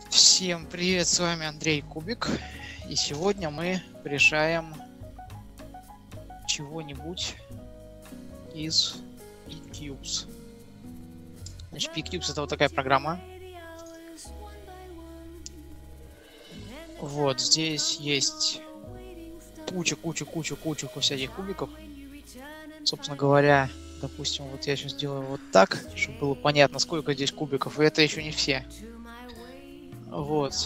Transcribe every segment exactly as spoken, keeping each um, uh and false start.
Всем привет, с вами Андрей Кубик, и сегодня мы решаем чего-нибудь из P-Cubes. Значит, P-Cubes — это вот такая программа. Вот здесь есть куча, куча, куча, куча всяких кубиков. Собственно говоря, допустим, вот я сейчас сделаю вот так, чтобы было понятно, сколько здесь кубиков, и это еще не все. Вот.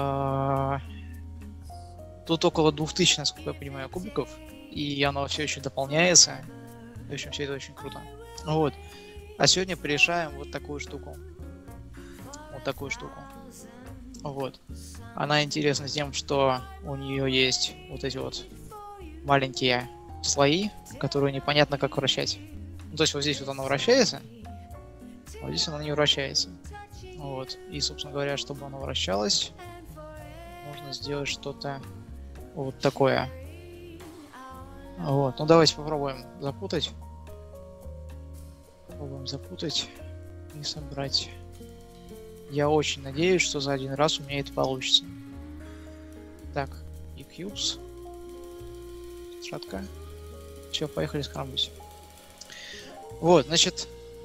Тут около двухтысяч, насколько я понимаю, кубиков, и оно все еще дополняется. В общем, все это очень круто. Вот. А сегодня порешаем вот такую штуку. Вот такую штуку. Вот. Она интересна тем, что у нее есть вот эти вот маленькие слои, которые непонятно как вращать. Ну, то есть вот здесь вот оно вращается, а вот здесь оно не вращается. Вот. И, собственно говоря, чтобы оно вращалось, нужно сделать что-то вот такое. Вот. Ну, давайте попробуем запутать. Попробуем запутать и собрать. Я очень надеюсь, что за один раз у меня это получится. Так, и Cubes. Шатка. Все, поехали скрамбить. Вот, значит,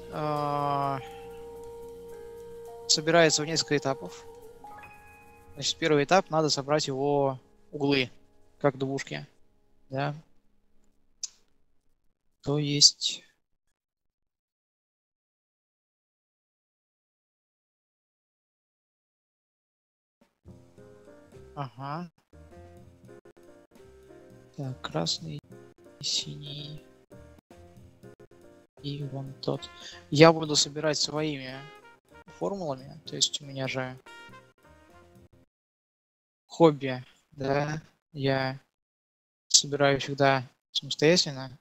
собирается в несколько этапов. Значит, первый этап — надо собрать его углы, как двушки. Да. То есть... Ага. Так, красный, синий и вон тот. Я буду собирать своими формулами, то есть у меня же хобби, да, я собираю всегда самостоятельно.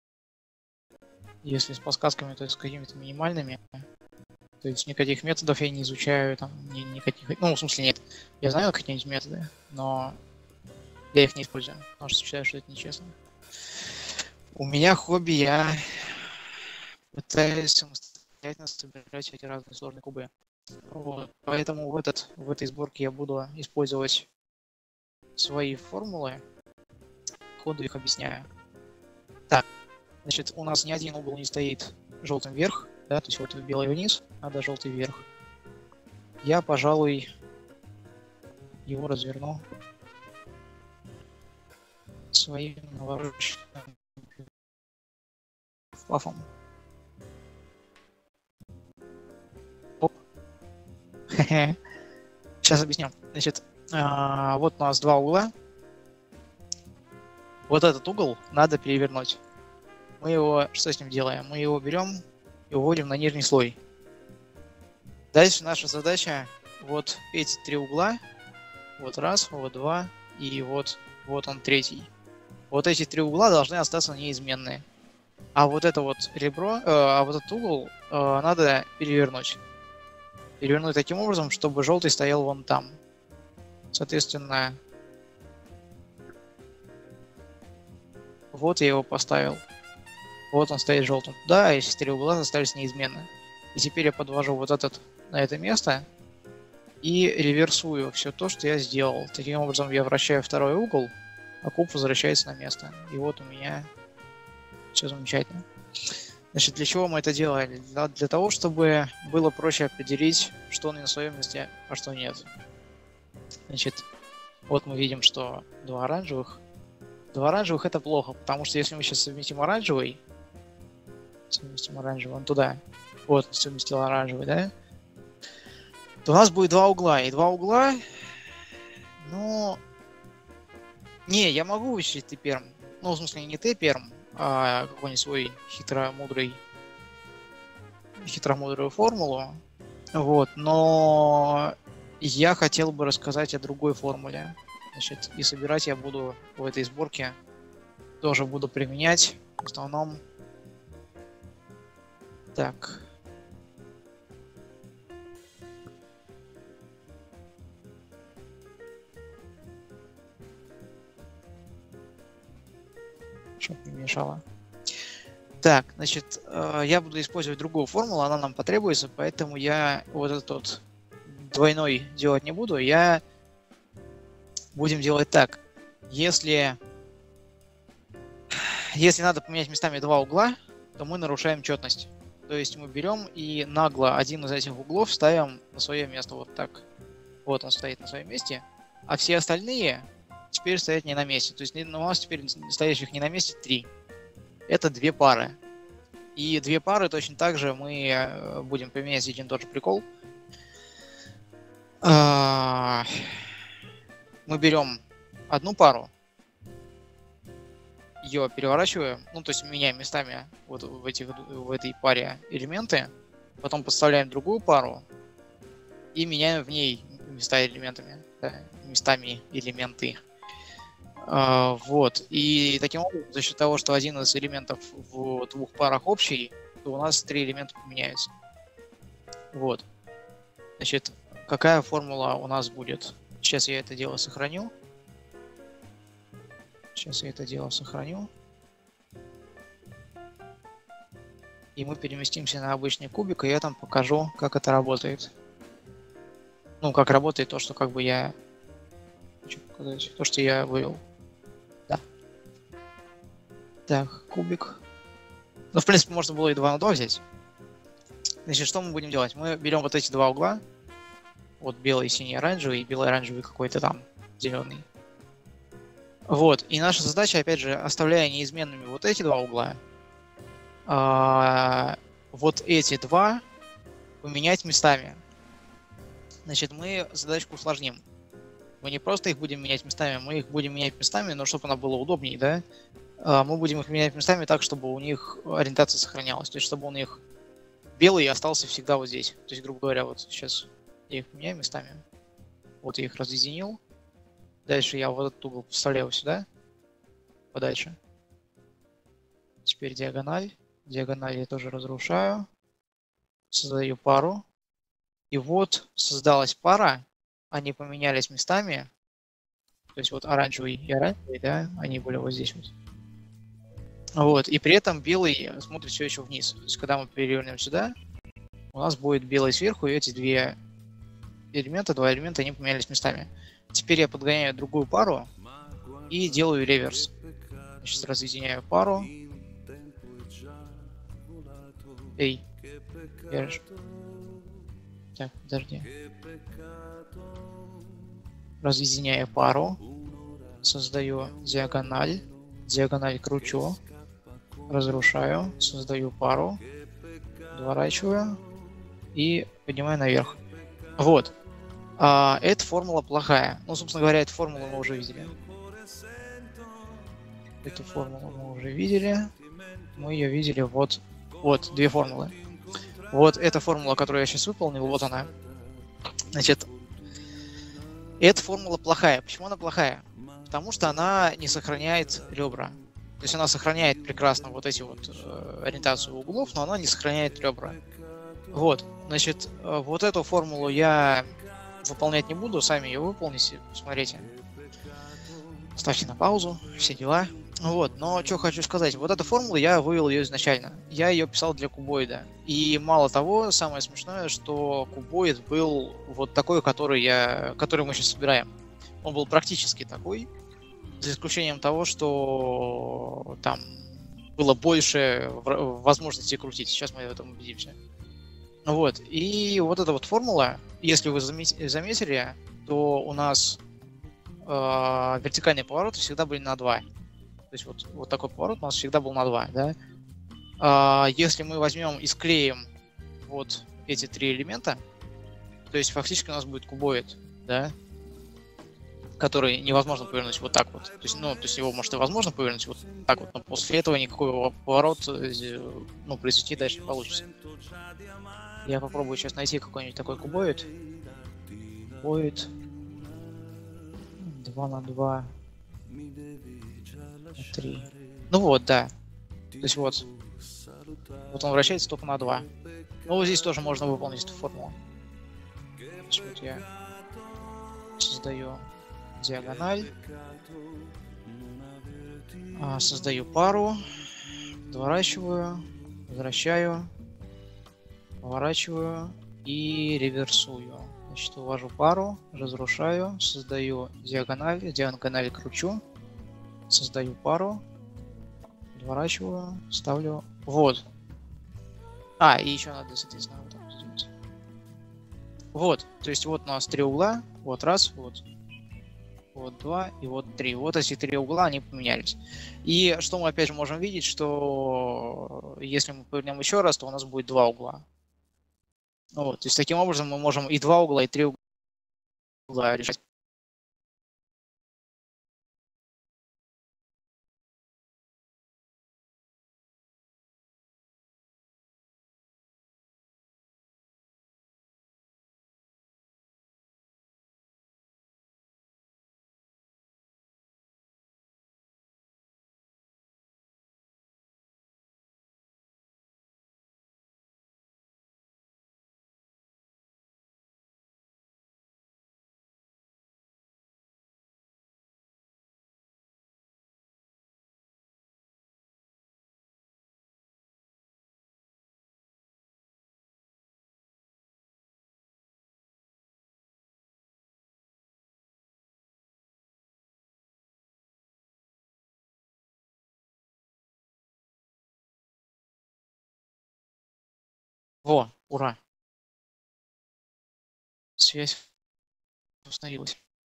Если с подсказками, то есть с какими-то минимальными. То есть никаких методов я не изучаю, там, ни, никаких... Ну, в смысле, нет. Я знаю какие-нибудь методы, но я их не использую, потому что считаю, что это нечестно. У меня хобби, я пытаюсь самостоятельно собирать эти разные сложные кубы. Вот. Поэтому в, этот, в этой сборке я буду использовать свои формулы. Ходу их объясняю. Так, значит, у нас ни один угол не стоит желтым вверх, да, то есть вот белый вниз, надо желтый вверх. Я, пожалуй, его разверну своим навороченным флафом. Оп. Сейчас объясню. Значит, а, вот у нас два угла. Вот этот угол надо перевернуть. Мы его, что с ним делаем? Мы его берем и уводим на нижний слой. Дальше наша задача вот эти три угла. Вот раз, вот два и вот, вот он третий. Вот эти три угла должны остаться неизменные. А вот это вот ребро, э, а вот этот угол э, надо перевернуть. Перевернуть таким образом, чтобы желтый стоял вон там. Соответственно, вот я его поставил. Вот он стоит желтым. Да, эти три угла остались неизменны. И теперь я подвожу вот этот на это место и реверсую все то, что я сделал. Таким образом я вращаю второй угол, а куб возвращается на место. И вот у меня все замечательно. Значит, для чего мы это делали? Для, для того, чтобы было проще определить, что на своем месте, а что нет. Значит, вот мы видим, что два оранжевых. Два оранжевых — это плохо, потому что если мы сейчас совместим оранжевый, совместим оранжевый, он туда, вот, совместил оранжевый, да, то у нас будет два угла. И два угла, ну, не, я могу вычислить Т-перм. Ну, в смысле, не Т-перм, а какой-нибудь свой хитромудрый, хитромудрую формулу. Вот, но я хотел бы рассказать о другой формуле. Значит, и собирать я буду в этой сборке, тоже буду применять в основном. Так. Чтобы не мешало. Так, значит, я буду использовать другую формулу, она нам потребуется, поэтому я вот этот вот двойной делать не буду. Я будем делать так. Если, если надо поменять местами два угла, то мы нарушаем четность. То есть мы берем и нагло один из этих углов ставим на свое место вот так. Вот он стоит на своем месте. А все остальные теперь стоят не на месте. То есть у нас теперь стоящих не на месте три. Это две пары. И две пары точно так же мы будем применять один и тот же прикол. Мы берем одну пару, ее переворачиваем, ну то есть меняем местами вот в, этих, в этой паре элементы, потом подставляем другую пару и меняем в ней места элементами, да, местами элементы. А, вот. И таким образом, за счет того, что один из элементов в двух парах общий, то у нас три элемента поменяются. Вот. Значит, какая формула у нас будет? Сейчас я это дело сохраню. Сейчас я это дело сохраню. И мы переместимся на обычный кубик, и я там покажу, как это работает. Ну, как работает то, что как бы я хочу показать. То, что я вывел. Да. Так, кубик. Ну, в принципе, можно было и два на два взять. Значит, что мы будем делать? Мы берем вот эти два угла. Вот белый, синий, оранжевый, и белый, оранжевый какой-то там зеленый. Вот. И наша задача, опять же, оставляя неизменными вот эти два угла, а, вот эти два поменять местами. Значит, мы задачку усложним. Мы не просто их будем менять местами, мы их будем менять местами, но чтобы она было удобнее, да? А, мы будем их менять местами так, чтобы у них ориентация сохранялась. То есть, чтобы у них белый остался всегда вот здесь. То есть, грубо говоря, вот сейчас я их меняю местами. Вот я их разъединил. Дальше я вот этот угол вставляю сюда. Подальше. Теперь диагональ. Диагональ я тоже разрушаю. Создаю пару. И вот создалась пара. Они поменялись местами. То есть вот оранжевый и оранжевый, да, они были вот здесь вот. Вот. И при этом белый смотрит все еще вниз. То есть когда мы перевернем сюда, у нас будет белый сверху, и эти две элемента, два элемента, они поменялись местами. Теперь я подгоняю другую пару и делаю реверс. Сейчас разъединяю пару. Эй, держи. Так, подожди. Разъединяю пару. Создаю диагональ. Диагональ кручу. Разрушаю. Создаю пару. Доворачиваю. И поднимаю наверх. Вот. А, эта формула плохая. Ну, собственно говоря, эту формулу мы уже видели. Эту формулу мы уже видели. Мы ее видели вот. Вот, две формулы. Вот эта формула, которую я сейчас выполнил, вот она. Значит, эта формула плохая. Почему она плохая? Потому что она не сохраняет ребра. То есть она сохраняет прекрасно вот эти вот э, ориентацию углов, но она не сохраняет ребра. Вот, значит, э, вот эту формулу я выполнять не буду, сами ее выполните, посмотрите. Ставьте на паузу, все дела. Вот, но что хочу сказать, вот эту формулу я вывел ее изначально. Я ее писал для кубоида. И мало того, самое смешное, что кубоид был вот такой, который, я, который мы сейчас собираем. Он был практически такой, за исключением того, что там было больше возможностей крутить. Сейчас мы в этом убедимся. Вот, и вот эта вот формула, если вы заметили, то у нас э, вертикальные повороты всегда были на два. То есть вот, вот такой поворот у нас всегда был на два, да? А, если мы возьмем и склеим вот эти три элемента, то есть фактически у нас будет кубоид, да? Который невозможно повернуть вот так вот. То есть, ну, то есть его может и возможно повернуть вот так вот, но после этого никакой поворот, ну, произвести дальше не получится. Я попробую сейчас найти какой-нибудь такой кубоид. Кубоид. два на два. три. Ну вот, да. То есть вот. Вот он вращается только на два. Ну вот здесь тоже можно выполнить эту формулу. Значит, вот я создаю диагональ. Создаю пару. Доворачиваю. Возвращаю. Поворачиваю. И реверсую. Значит, увожу пару, разрушаю, создаю диагональ, диагональ кручу, создаю пару, подворачиваю, ставлю. Вот. А, и еще надо, соответственно, вот так сделать. Вот, то есть вот у нас три угла, вот раз, вот, вот два и вот три. Вот эти три угла, они поменялись. И что мы опять же можем видеть, что если мы повернем еще раз, то у нас будет два угла. Вот, то есть таким образом мы можем и два угла, и три угла решать. Во, ура! Связь установилась.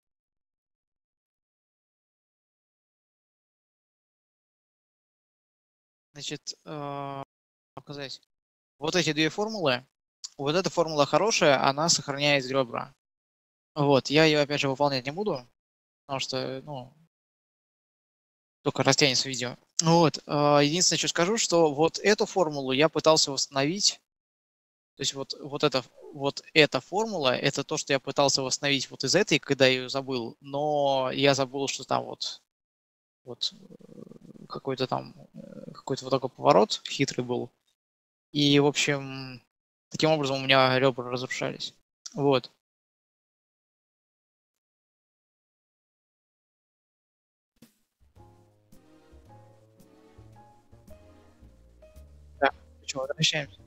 Значит, э, показать. Вот эти две формулы. Вот эта формула хорошая, она сохраняет ребра. Вот, я ее опять же выполнять не буду, потому что, ну, только растянется видео. Вот, э, единственное, что скажу, что вот эту формулу я пытался восстановить. То есть вот, вот, это, вот эта формула, это то, что я пытался восстановить вот из этой, когда я ее забыл, но я забыл, что там вот, вот какой-то там, какой-то вот такой поворот хитрый был. И, в общем, таким образом у меня ребра разрушались. Вот. Да, почему? Возвращаемся.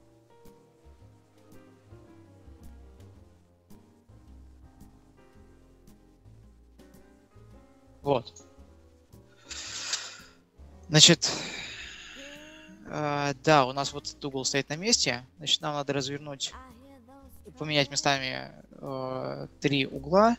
Вот. Значит, э, да, у нас вот этот угол стоит на месте. Значит, нам надо развернуть, поменять местами э, три угла.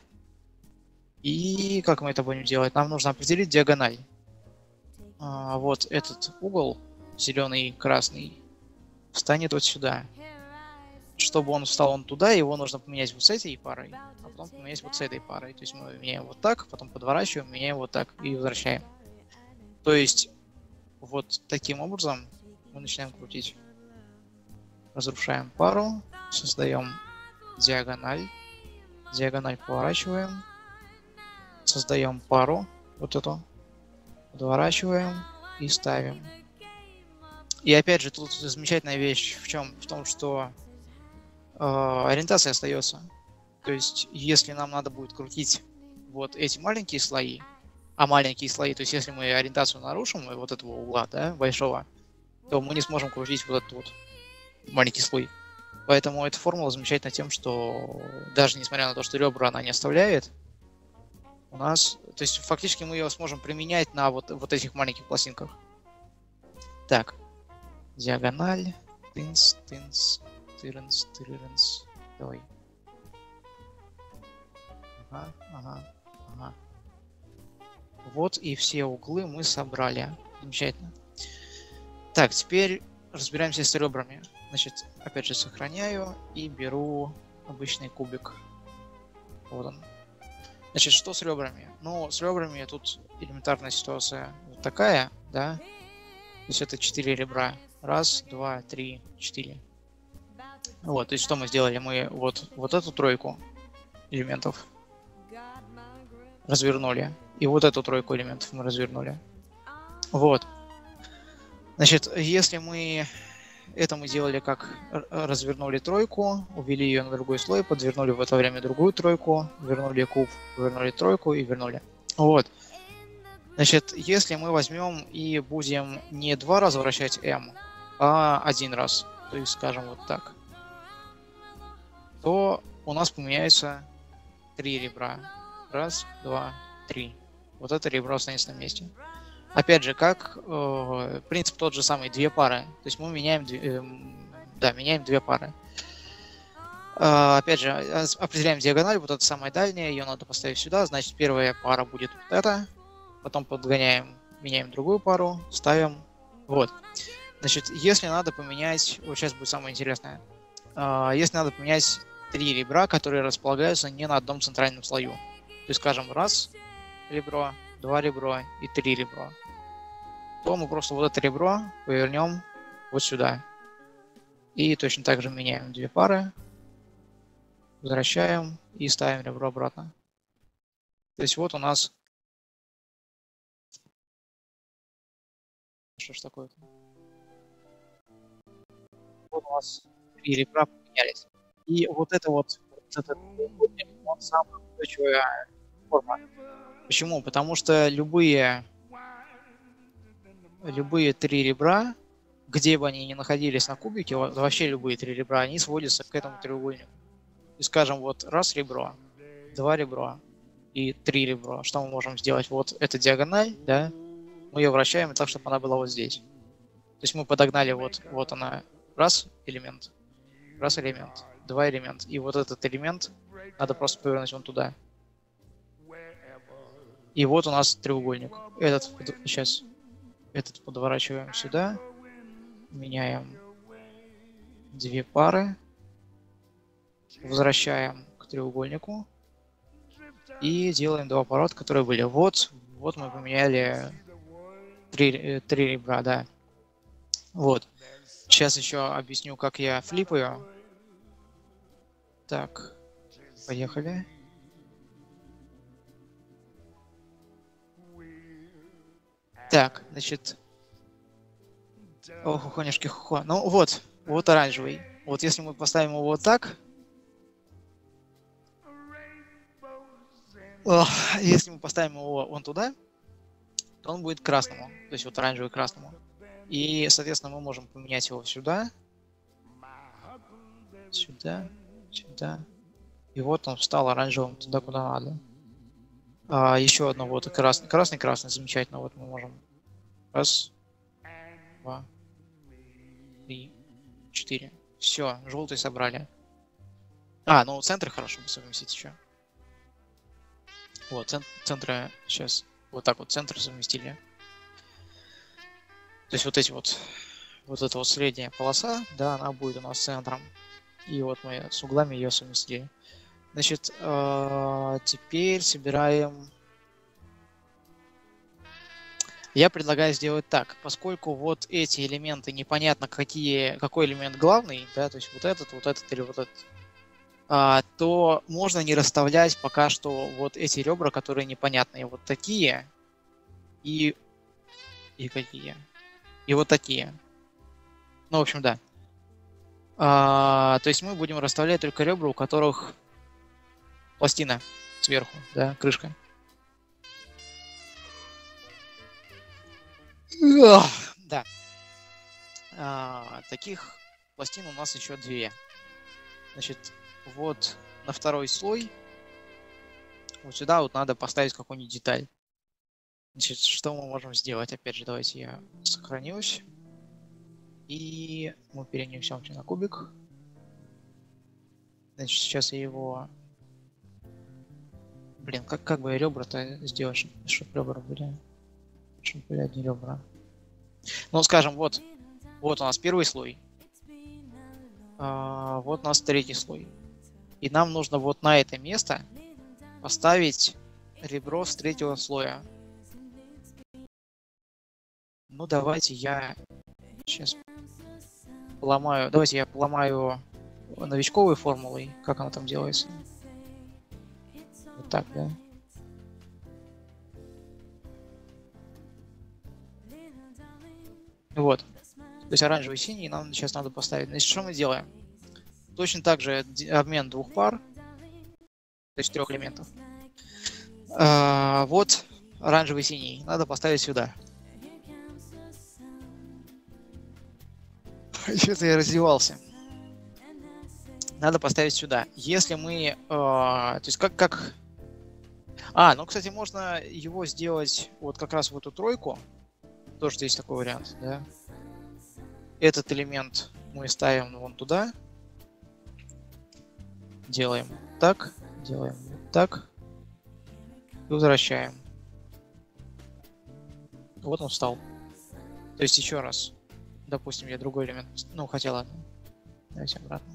И как мы это будем делать? Нам нужно определить диагональ. А, вот этот угол, зеленый и красный, встанет вот сюда. Чтобы он встал он туда, его нужно поменять вот с этой парой, а потом поменять вот с этой парой. То есть мы меняем вот так, потом подворачиваем, меняем вот так и возвращаем. То есть вот таким образом мы начинаем крутить. Разрушаем пару, создаем диагональ, диагональ поворачиваем, создаем пару, вот эту, подворачиваем и ставим. И опять же, тут замечательная вещь в чем? В том, что э, ориентация остается. То есть, если нам надо будет крутить вот эти маленькие слои, а маленькие слои, то есть, если мы ориентацию нарушим, вот этого угла, да, большого, то мы не сможем крутить вот этот вот маленький слой. Поэтому эта формула замечательна тем, что даже несмотря на то, что ребра она не оставляет, у нас, то есть фактически мы ее сможем применять на вот, вот этих маленьких пластинках. Так, диагональ, тынс, тынс, тыренс, тыренс, давай. Ага, ага, ага. Вот и все углы мы собрали. Замечательно. Так, теперь разбираемся с ребрами. Значит, опять же сохраняю и беру обычный кубик. Вот он. Значит, что с ребрами? Ну, с ребрами тут элементарная ситуация вот такая, да? То есть это четыре ребра. Раз, два, три, четыре. Вот, то есть что мы сделали? Мы вот, вот эту тройку элементов развернули. И вот эту тройку элементов мы развернули. Вот. Значит, если мы... Это мы делали как развернули тройку, увели ее на другой слой, подвернули в это время другую тройку, вернули куб, вернули тройку и вернули. Вот. Значит, если мы возьмем и будем не два раза вращать m, а один раз, то есть скажем вот так. то у нас поменяются три ребра. Раз, два, три. Вот это ребро останется на месте. Опять же, как э, принцип тот же самый, две пары. То есть мы меняем, э, да, меняем две пары. Э, опять же, определяем диагональ, вот это самая дальняя, ее надо поставить сюда. Значит, первая пара будет вот эта. Потом подгоняем, меняем другую пару, ставим. Вот. Значит, если надо поменять, вот сейчас будет самое интересное. Э, если надо поменять три ребра, которые располагаются не на одном центральном слою. То есть, скажем, раз ребро, два ребро и три ребро, то мы просто вот это ребро повернем вот сюда. И точно так же меняем две пары, возвращаем и ставим ребро обратно. То есть вот у нас... Что ж такое-то? Вот у нас три ребра поменялись. И вот это вот, вот этот он самая устойчивая форма. Почему? Потому что любые, любые три ребра, где бы они ни находились на кубике, вообще любые три ребра, они сводятся к этому треугольнику. И скажем, вот раз ребро, два ребра и три ребра. Что мы можем сделать? Вот эта диагональ, да, мы ее вращаем так, чтобы она была вот здесь. То есть мы подогнали вот, вот она, раз элемент, раз элемент, два элемент. И вот этот элемент надо просто повернуть вон туда. И вот у нас треугольник. Этот сейчас этот подворачиваем сюда, меняем две пары, возвращаем к треугольнику и делаем два поворота, которые были. Вот, вот мы поменяли три, три ребра, да. Вот. Сейчас еще объясню, как я флипаю. Так, поехали. Так, значит... Ох, хухонюшки, хухо. Ну вот, вот оранжевый. Вот если мы поставим его вот так... Ох, если мы поставим его вон туда, то он будет красному. То есть вот оранжевый красному. И, соответственно, мы можем поменять его сюда. Сюда, сюда. И вот он стал оранжевым туда, куда надо. А, еще одно вот красный, красный, красный, замечательно. Вот мы можем раз, два, три, четыре. Все, желтый собрали. А, ну центры хорошо бы совместить еще. Вот, цент, центры сейчас вот так вот центры совместили. То есть вот эти вот, вот эта вот средняя полоса, да, она будет у нас центром. И вот мы с углами ее совместили. Значит, э, теперь собираем... Я предлагаю сделать так, поскольку вот эти элементы непонятно какие, какой элемент главный, да, то есть вот этот, вот этот или вот этот, а, то можно не расставлять пока что вот эти ребра, которые непонятные, вот такие и, и какие, и вот такие. Ну, в общем, да. А, то есть мы будем расставлять только ребра, у которых пластина сверху, да, крышка. Да. А, таких пластин у нас еще две. Значит, вот на второй слой вот сюда вот надо поставить какую-нибудь деталь. Значит, что мы можем сделать? Опять же, давайте я сохранюсь. И мы перенесемся на кубик. Значит, сейчас я его... Блин, как, как бы ребра-то сделать, чтобы ребра были? Чтобы были одни ребра. Ну, скажем, вот, вот у нас первый слой. А, вот у нас третий слой. И нам нужно вот на это место поставить ребро с третьего слоя. Ну, давайте я сейчас поломаю... Давайте я поломаю новичковой формулой. Как она там делается? Вот так, да? Вот. То есть оранжевый и синий нам сейчас надо поставить. Значит, что мы делаем? Точно так же обмен двух пар. То есть трех элементов. А, вот оранжевый и синий. Надо поставить сюда. Что-то я раздевался. надо поставить сюда. Если мы... Э, то есть как, как... А, ну, кстати, можно его сделать вот как раз в эту тройку. Тоже есть такой вариант, да. Этот элемент мы ставим вон туда. Делаем так, делаем вот так. И возвращаем. Вот он встал. То есть еще раз. Допустим, я другой элемент... Ну, хотя ладно. Давайте обратно.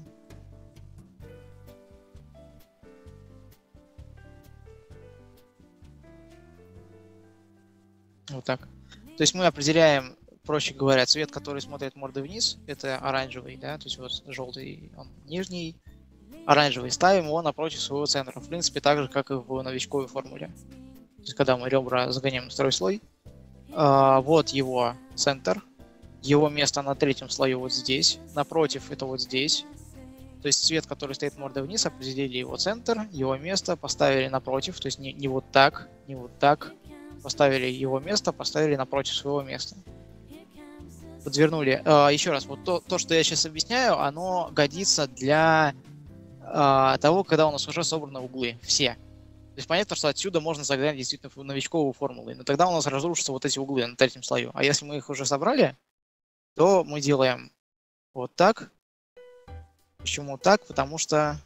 Вот так. То есть мы определяем, проще говоря, цвет, который смотрит мордой вниз, это оранжевый, да, то есть вот желтый, он нижний, оранжевый. Ставим его напротив своего центра. В принципе, так же, как и в новичковой формуле. То есть когда мы ребра загоняем на второй слой, а, вот его центр, его место на третьем слое вот здесь, напротив это вот здесь. То есть цвет, который стоит мордой вниз, определили его центр, его место, поставили напротив, то есть не, не вот так, не вот так. Поставили его место, поставили напротив своего места. Подвернули. А, еще раз, вот то, то, что я сейчас объясняю, оно годится для а, того, когда у нас уже собраны углы. Все. То есть понятно, что отсюда можно загнать действительно в новичковую формулу. Но тогда у нас разрушатся вот эти углы на третьем слою. А если мы их уже собрали, то мы делаем вот так. Почему так? Потому что...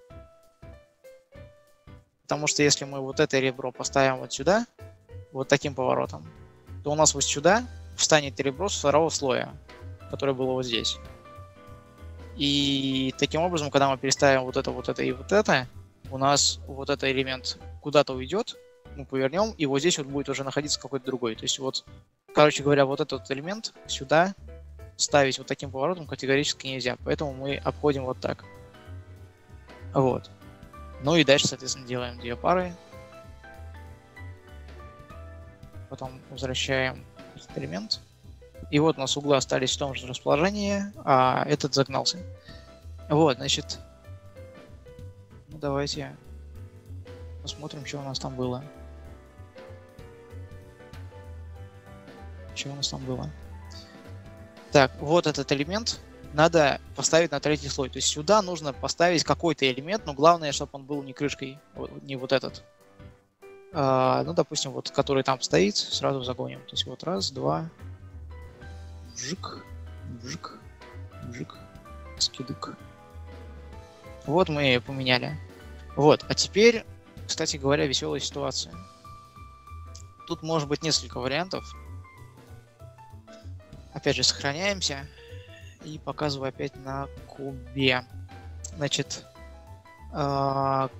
Потому что если мы вот это ребро поставим вот сюда, вот таким поворотом, то у нас вот сюда встанет ребро с второго слоя, которое было вот здесь. И таким образом, когда мы переставим вот это, вот это и вот это, у нас вот этот элемент куда-то уйдет, мы повернем, и вот здесь вот будет уже находиться какой-то другой. То есть вот, короче говоря, вот этот элемент сюда ставить вот таким поворотом категорически нельзя. Поэтому мы обходим вот так. Вот. Ну и дальше, соответственно, делаем две пары. Потом возвращаем этот элемент. И вот у нас углы остались в том же расположении, а этот загнался. Вот, значит, ну давайте посмотрим, что у нас там было. Что у нас там было? Так, вот этот элемент надо поставить на третий слой. То есть сюда нужно поставить какой-то элемент, но главное, чтобы он был не крышкой, не вот этот. Uh, ну, допустим, вот, который там стоит, сразу загоним. То есть вот раз, два, вжик, вжик, вжик, скидык. Вот мы поменяли. Вот, а теперь, кстати говоря, веселая ситуация. Тут может быть несколько вариантов. Опять же, сохраняемся и показываю опять на кубе. Значит, uh,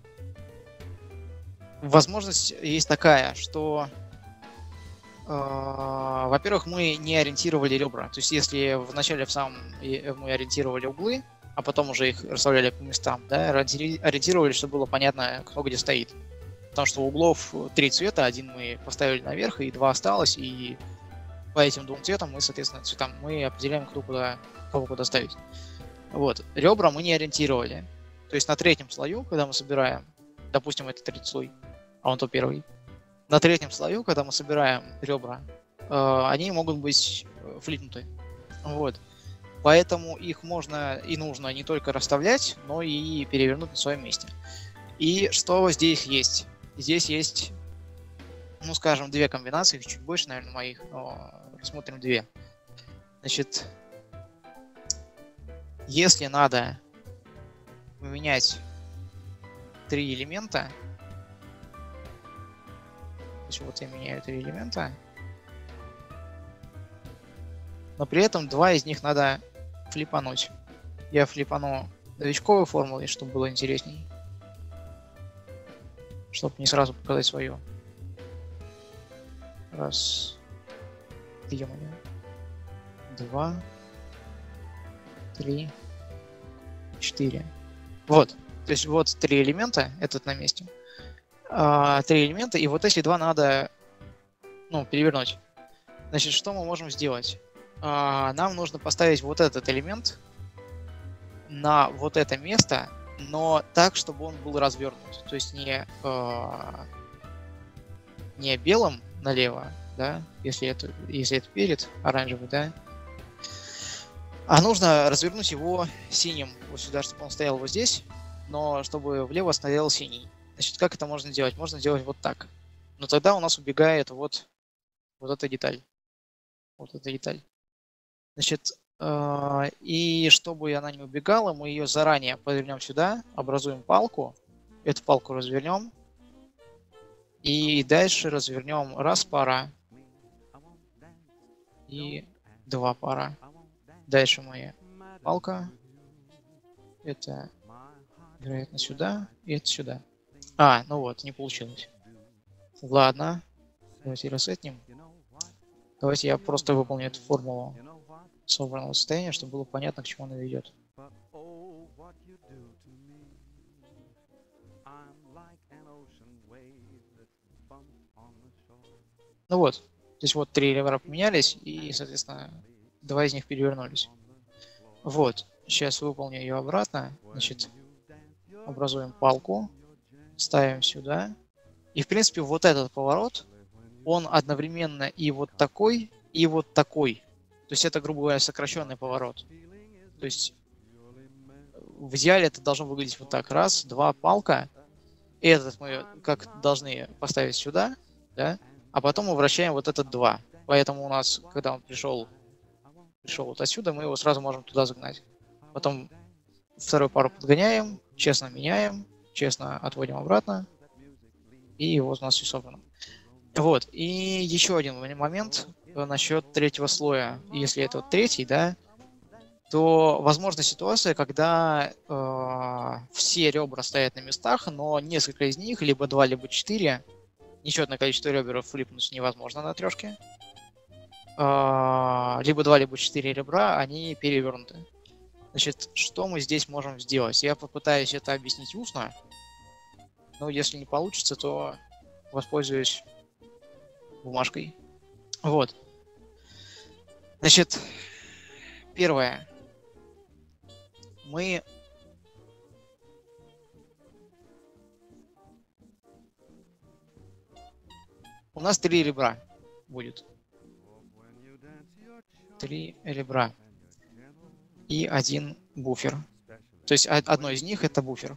возможность есть такая, что, э, во-первых, мы не ориентировали ребра. То есть, если вначале в самом мы ориентировали углы, а потом уже их расставляли по местам, да, ориентировали, чтобы было понятно, кто где стоит. Потому что у углов три цвета, один мы поставили наверх, и два осталось, и по этим двум цветам мы, соответственно, цветам мы определяем, кто куда, кого куда ставить. Вот. Ребра мы не ориентировали. То есть на третьем слою, когда мы собираем, допустим, это третий слой, а он то первый. На третьем слою, когда мы собираем ребра, э, они могут быть флипнуты. Вот. Поэтому их можно и нужно не только расставлять, но и перевернуть на своем месте. И что здесь есть? Здесь есть, ну, скажем, две комбинации, их чуть больше, наверное, моих, но рассмотрим две. Значит, если надо поменять три элемента, вот я меняю три элемента, но при этом два из них надо флипануть. Я флипану новичковой формулой, чтобы было интересней, чтобы не сразу показать свою. Раз, е-мое, два, три, четыре. Вот, то есть вот три элемента, этот на месте. Три элемента, и вот эти два надо, ну, перевернуть. Значит, что мы можем сделать? А, нам нужно поставить вот этот элемент на вот это место, но так, чтобы он был развернут. То есть не, а, не белым налево, да, если это, если это перед, оранжевый, да, А нужно развернуть его синим вот сюда, чтобы он стоял вот здесь, но чтобы влево стоял синий. Значит, как это можно делать? Можно сделать вот так. Но тогда у нас убегает вот, вот эта деталь. Вот эта деталь. Значит, э, и чтобы она не убегала, мы ее заранее повернем сюда, образуем палку. Эту палку развернем. И дальше развернем раз пара. И два пара. Дальше моя палка. Это, вероятно, сюда. И это сюда. А, ну вот, не получилось. Ладно. Давайте ресетнем. Давайте я просто выполню эту формулу собранного состояния, чтобы было понятно, к чему она ведет. Ну вот. Здесь вот три ребра поменялись, и, соответственно, два из них перевернулись. Вот. Сейчас выполню ее обратно. Значит, образуем палку. Ставим сюда. И, в принципе, вот этот поворот, он одновременно и вот такой, и вот такой. То есть это, грубо говоря, сокращенный поворот. То есть в идеале это должно выглядеть вот так. Раз, два, палка. Этот мы как должны поставить сюда, да? А потом мы вращаем вот этот два. Поэтому у нас, когда он пришел, пришел вот отсюда, мы его сразу можем туда загнать. Потом вторую пару подгоняем, честно меняем, честно отводим обратно. И вот у нас все собрано. Вот. И еще один момент насчет третьего слоя. Если это вот третий, да, то возможна ситуация, когда э, все ребра стоят на местах, но несколько из них, либо два, либо четыре, нечетное количество ребер флипнуть невозможно на трешке. Э, либо два, либо четыре ребра, они перевернуты. Значит, что мы здесь можем сделать? Я попытаюсь это объяснить устно, но если не получится, то воспользуюсь бумажкой. Вот. Значит, первое. Мы у нас три ребра будет. Три ребра. И один буфер. То есть одно из них это буфер.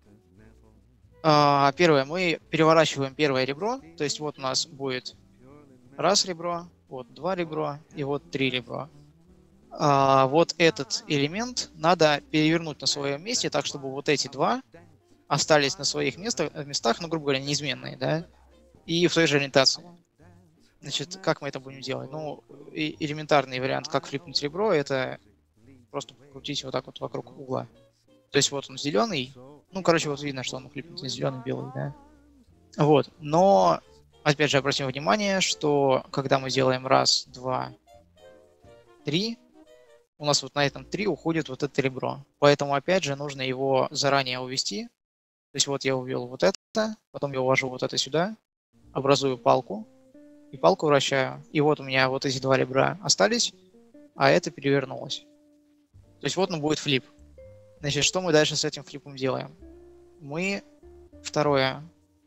Первое. Мы переворачиваем первое ребро. То есть вот у нас будет раз ребро, вот два ребра и вот три ребра. А, вот этот элемент надо перевернуть на своем месте, так чтобы вот эти два остались на своих местах, местах, ну, грубо говоря, неизменные, да, и в той же ориентации. Значит, как мы это будем делать? Ну, элементарный вариант, как флипнуть ребро, это просто крутить вот так вот вокруг угла. То есть вот он зеленый, ну, короче, вот видно, что он флипнет на зеленый, белый, да. Вот, но, опять же, обратим внимание, что когда мы делаем раз, два, три, у нас вот на этом три уходит вот это ребро. Поэтому, опять же, нужно его заранее увести. То есть вот я увел вот это, потом я увожу вот это сюда, образую палку, и палку вращаю. И вот у меня вот эти два ребра остались, а это перевернулось. То есть вот он будет флип. Значит, что мы дальше с этим флипом делаем? Мы второе.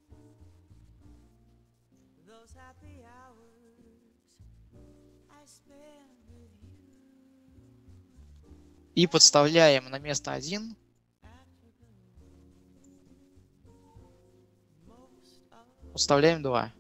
И подставляем на место один. Подставляем два.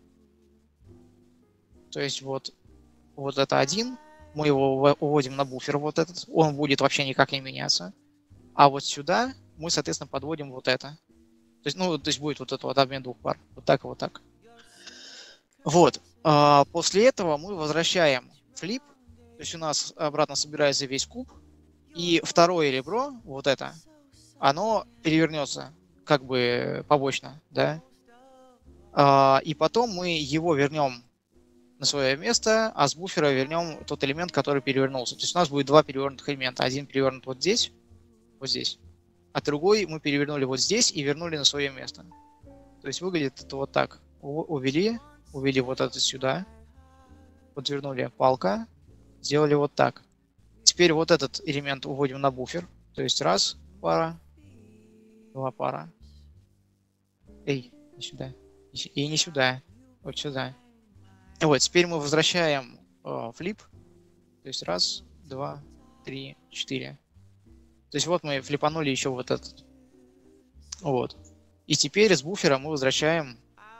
То есть вот, вот это один. Мы его уводим на буфер вот этот. Он будет вообще никак не меняться. А вот сюда мы, соответственно, подводим вот это. То есть, ну, то есть будет вот это вот обмен двух пар. Вот так и вот так. Вот. А после этого мы возвращаем флип. То есть у нас обратно собирается весь куб. И второе ребро, вот это, оно перевернется как бы побочно, да. А, и потом мы его вернем на свое место, а с буфера вернем тот элемент, который перевернулся. То есть у нас будет два перевернутых элемента. Один перевернут вот здесь, вот здесь, а другой мы перевернули вот здесь и вернули на свое место. То есть выглядит это вот так. Увели, увели вот это сюда, подвернули палка, сделали вот так. Теперь вот этот элемент уводим на буфер. То есть раз пара, два пара. Эй, не сюда. И не сюда. Вот сюда. Вот, теперь мы возвращаем э, флип. То есть раз, два, три, четыре. То есть вот мы флипанули еще вот этот. Вот. И теперь с буфера мы возвращаем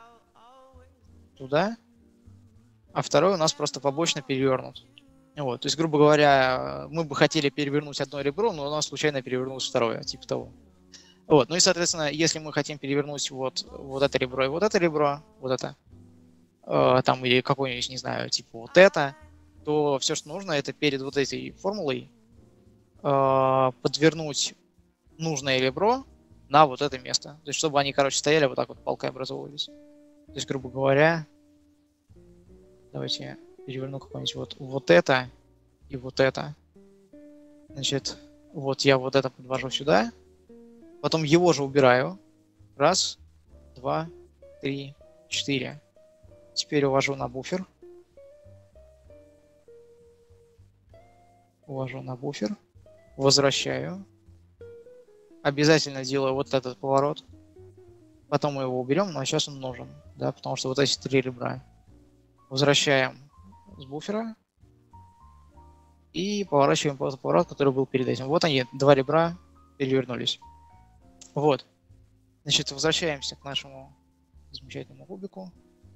туда, а второй у нас просто побочно перевернут. Вот. То есть, грубо говоря, мы бы хотели перевернуть одно ребро, но у нас случайно перевернулось второе, типа того. Вот. Ну и, соответственно, если мы хотим перевернуть вот, вот это ребро и вот это ребро, вот это, э, там или какое-нибудь, не знаю, типа вот это, то все, что нужно, это перед вот этой формулой э, подвернуть нужное ребро на вот это место. То есть, чтобы они, короче, стояли вот так вот, палкой образовывались. То есть, грубо говоря, давайте я переверну какое-нибудь вот, вот это и вот это. Значит, вот я вот это подвожу сюда. Потом его же убираю. Раз, два, три, четыре. Теперь увожу на буфер. Увожу на буфер. Возвращаю. Обязательно делаю вот этот поворот. Потом мы его уберем, но сейчас он нужен. Да, потому что вот эти три ребра. Возвращаем с буфера. И поворачиваем по этот поворот, который был перед этим. Вот они, два ребра перевернулись. Вот. Значит, возвращаемся к нашему замечательному кубику.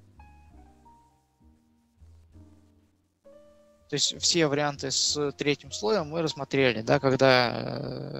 То есть все варианты с третьим слоем мы рассмотрели, да, когда,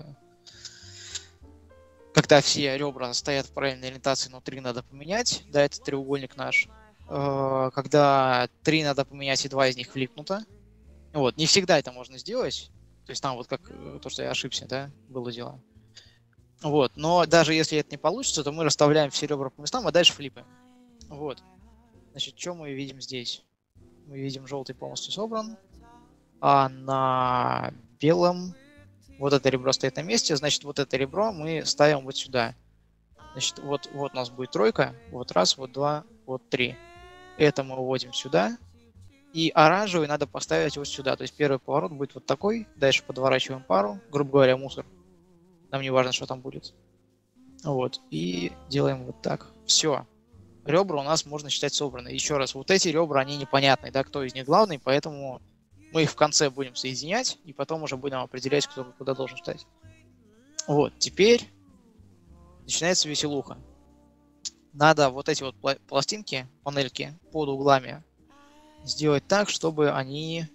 когда все ребра стоят в правильной ориентации, но три надо поменять, да, это треугольник наш. Когда три надо поменять и два из них флипнуто. Вот, не всегда это можно сделать. То есть там вот как то, что я ошибся, да, было дело. Вот, но даже если это не получится, то мы расставляем все ребра по местам, а дальше флипаем. Вот. Значит, что мы видим здесь? Мы видим, желтый полностью собран, а на белом вот это ребро стоит на месте, значит, вот это ребро мы ставим вот сюда. Значит, вот, вот у нас будет тройка, вот раз, вот два, вот три. Это мы уводим сюда. И оранжевый надо поставить вот сюда. То есть первый поворот будет вот такой. Дальше подворачиваем пару. Грубо говоря, мусор. Нам не важно, что там будет. Вот. И делаем вот так. Все. Ребра у нас можно считать собраны. Еще раз, вот эти ребра, они непонятные, да, кто из них главный, поэтому мы их в конце будем соединять, и потом уже будем определять, кто куда должен стать. Вот. Теперь начинается веселуха. Надо вот эти вот пластинки, панельки под углами сделать так, чтобы они,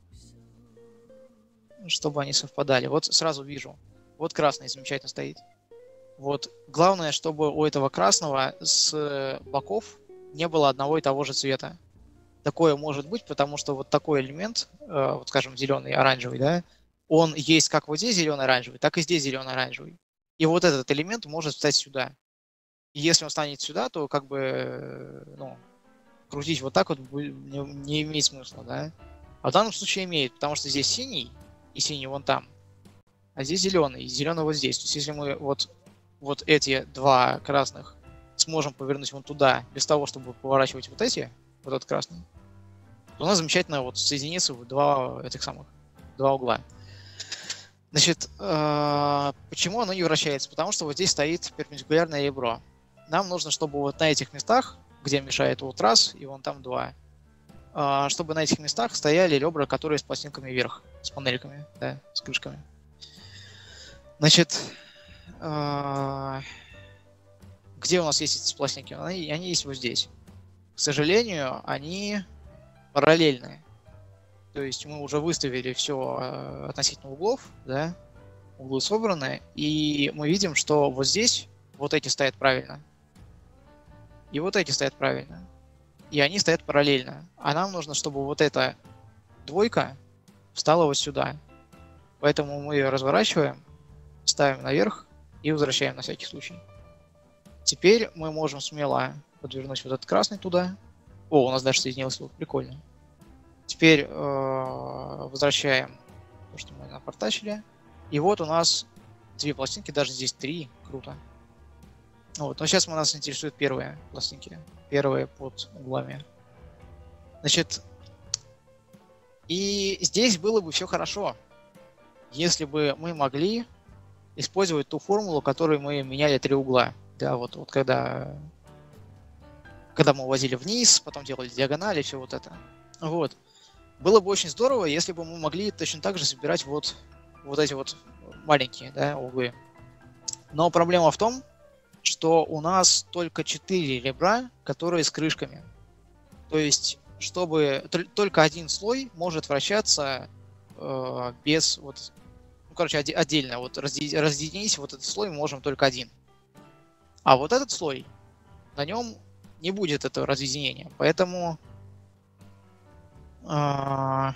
чтобы они совпадали. Вот сразу вижу. Вот красный замечательно стоит. Вот. Главное, чтобы у этого красного с боков не было одного и того же цвета. Такое может быть, потому что вот такой элемент, э, вот скажем, зеленый, оранжевый, да, он есть как вот здесь зеленый-оранжевый, так и здесь зеленый-оранжевый. И вот этот элемент может встать сюда. И если он станет сюда, то как бы, ну, крутить вот так вот не, не имеет смысла, да. А в данном случае имеет, потому что здесь синий, и синий вон там, а здесь зеленый, и зеленый вот здесь. То есть если мы вот, вот эти два красных сможем повернуть вон туда, без того, чтобы поворачивать вот эти, вот этот красный, то у нас замечательно вот соединится в два этих самых, два угла. Значит, э, почему оно не вращается? Потому что вот здесь стоит перпендикулярное ребро. Нам нужно, чтобы вот на этих местах, где мешает вот раз и вон там два, э, чтобы на этих местах стояли ребра, которые с пластинками вверх, с панельками, да, с крышками. Значит, э, где у нас есть эти пластинки? Они, они есть вот здесь. К сожалению, они параллельные. То есть мы уже выставили все э, относительно углов, да, углы собраны, и мы видим, что вот здесь вот эти стоят правильно, и вот эти стоят правильно, и они стоят параллельно. А нам нужно, чтобы вот эта двойка встала вот сюда. Поэтому мы ее разворачиваем, ставим наверх и возвращаем на всякий случай. Теперь мы можем смело подвернуть вот этот красный туда. О, у нас даже соединилось, прикольно. Теперь э, возвращаем то, что мы напортачили. И вот у нас две пластинки, даже здесь три. Круто. Вот. Но сейчас нас интересуют первые пластинки. Первые под углами. Значит, и здесь было бы все хорошо, если бы мы могли использовать ту формулу, которой мы меняли три угла. Да, вот, вот когда, когда мы увозили вниз, потом делали диагонали, все вот это. Вот. Было бы очень здорово, если бы мы могли точно так же собирать вот вот эти вот маленькие, да, углы. Но проблема в том, что у нас только четыре ребра, которые с крышками. То есть, чтобы только один слой может вращаться э, без вот, ну, короче, оде- отдельно. Вот разде- разъединить вот этот слой мы можем только один. А вот этот слой, на нем не будет этого разъединения. Поэтому э,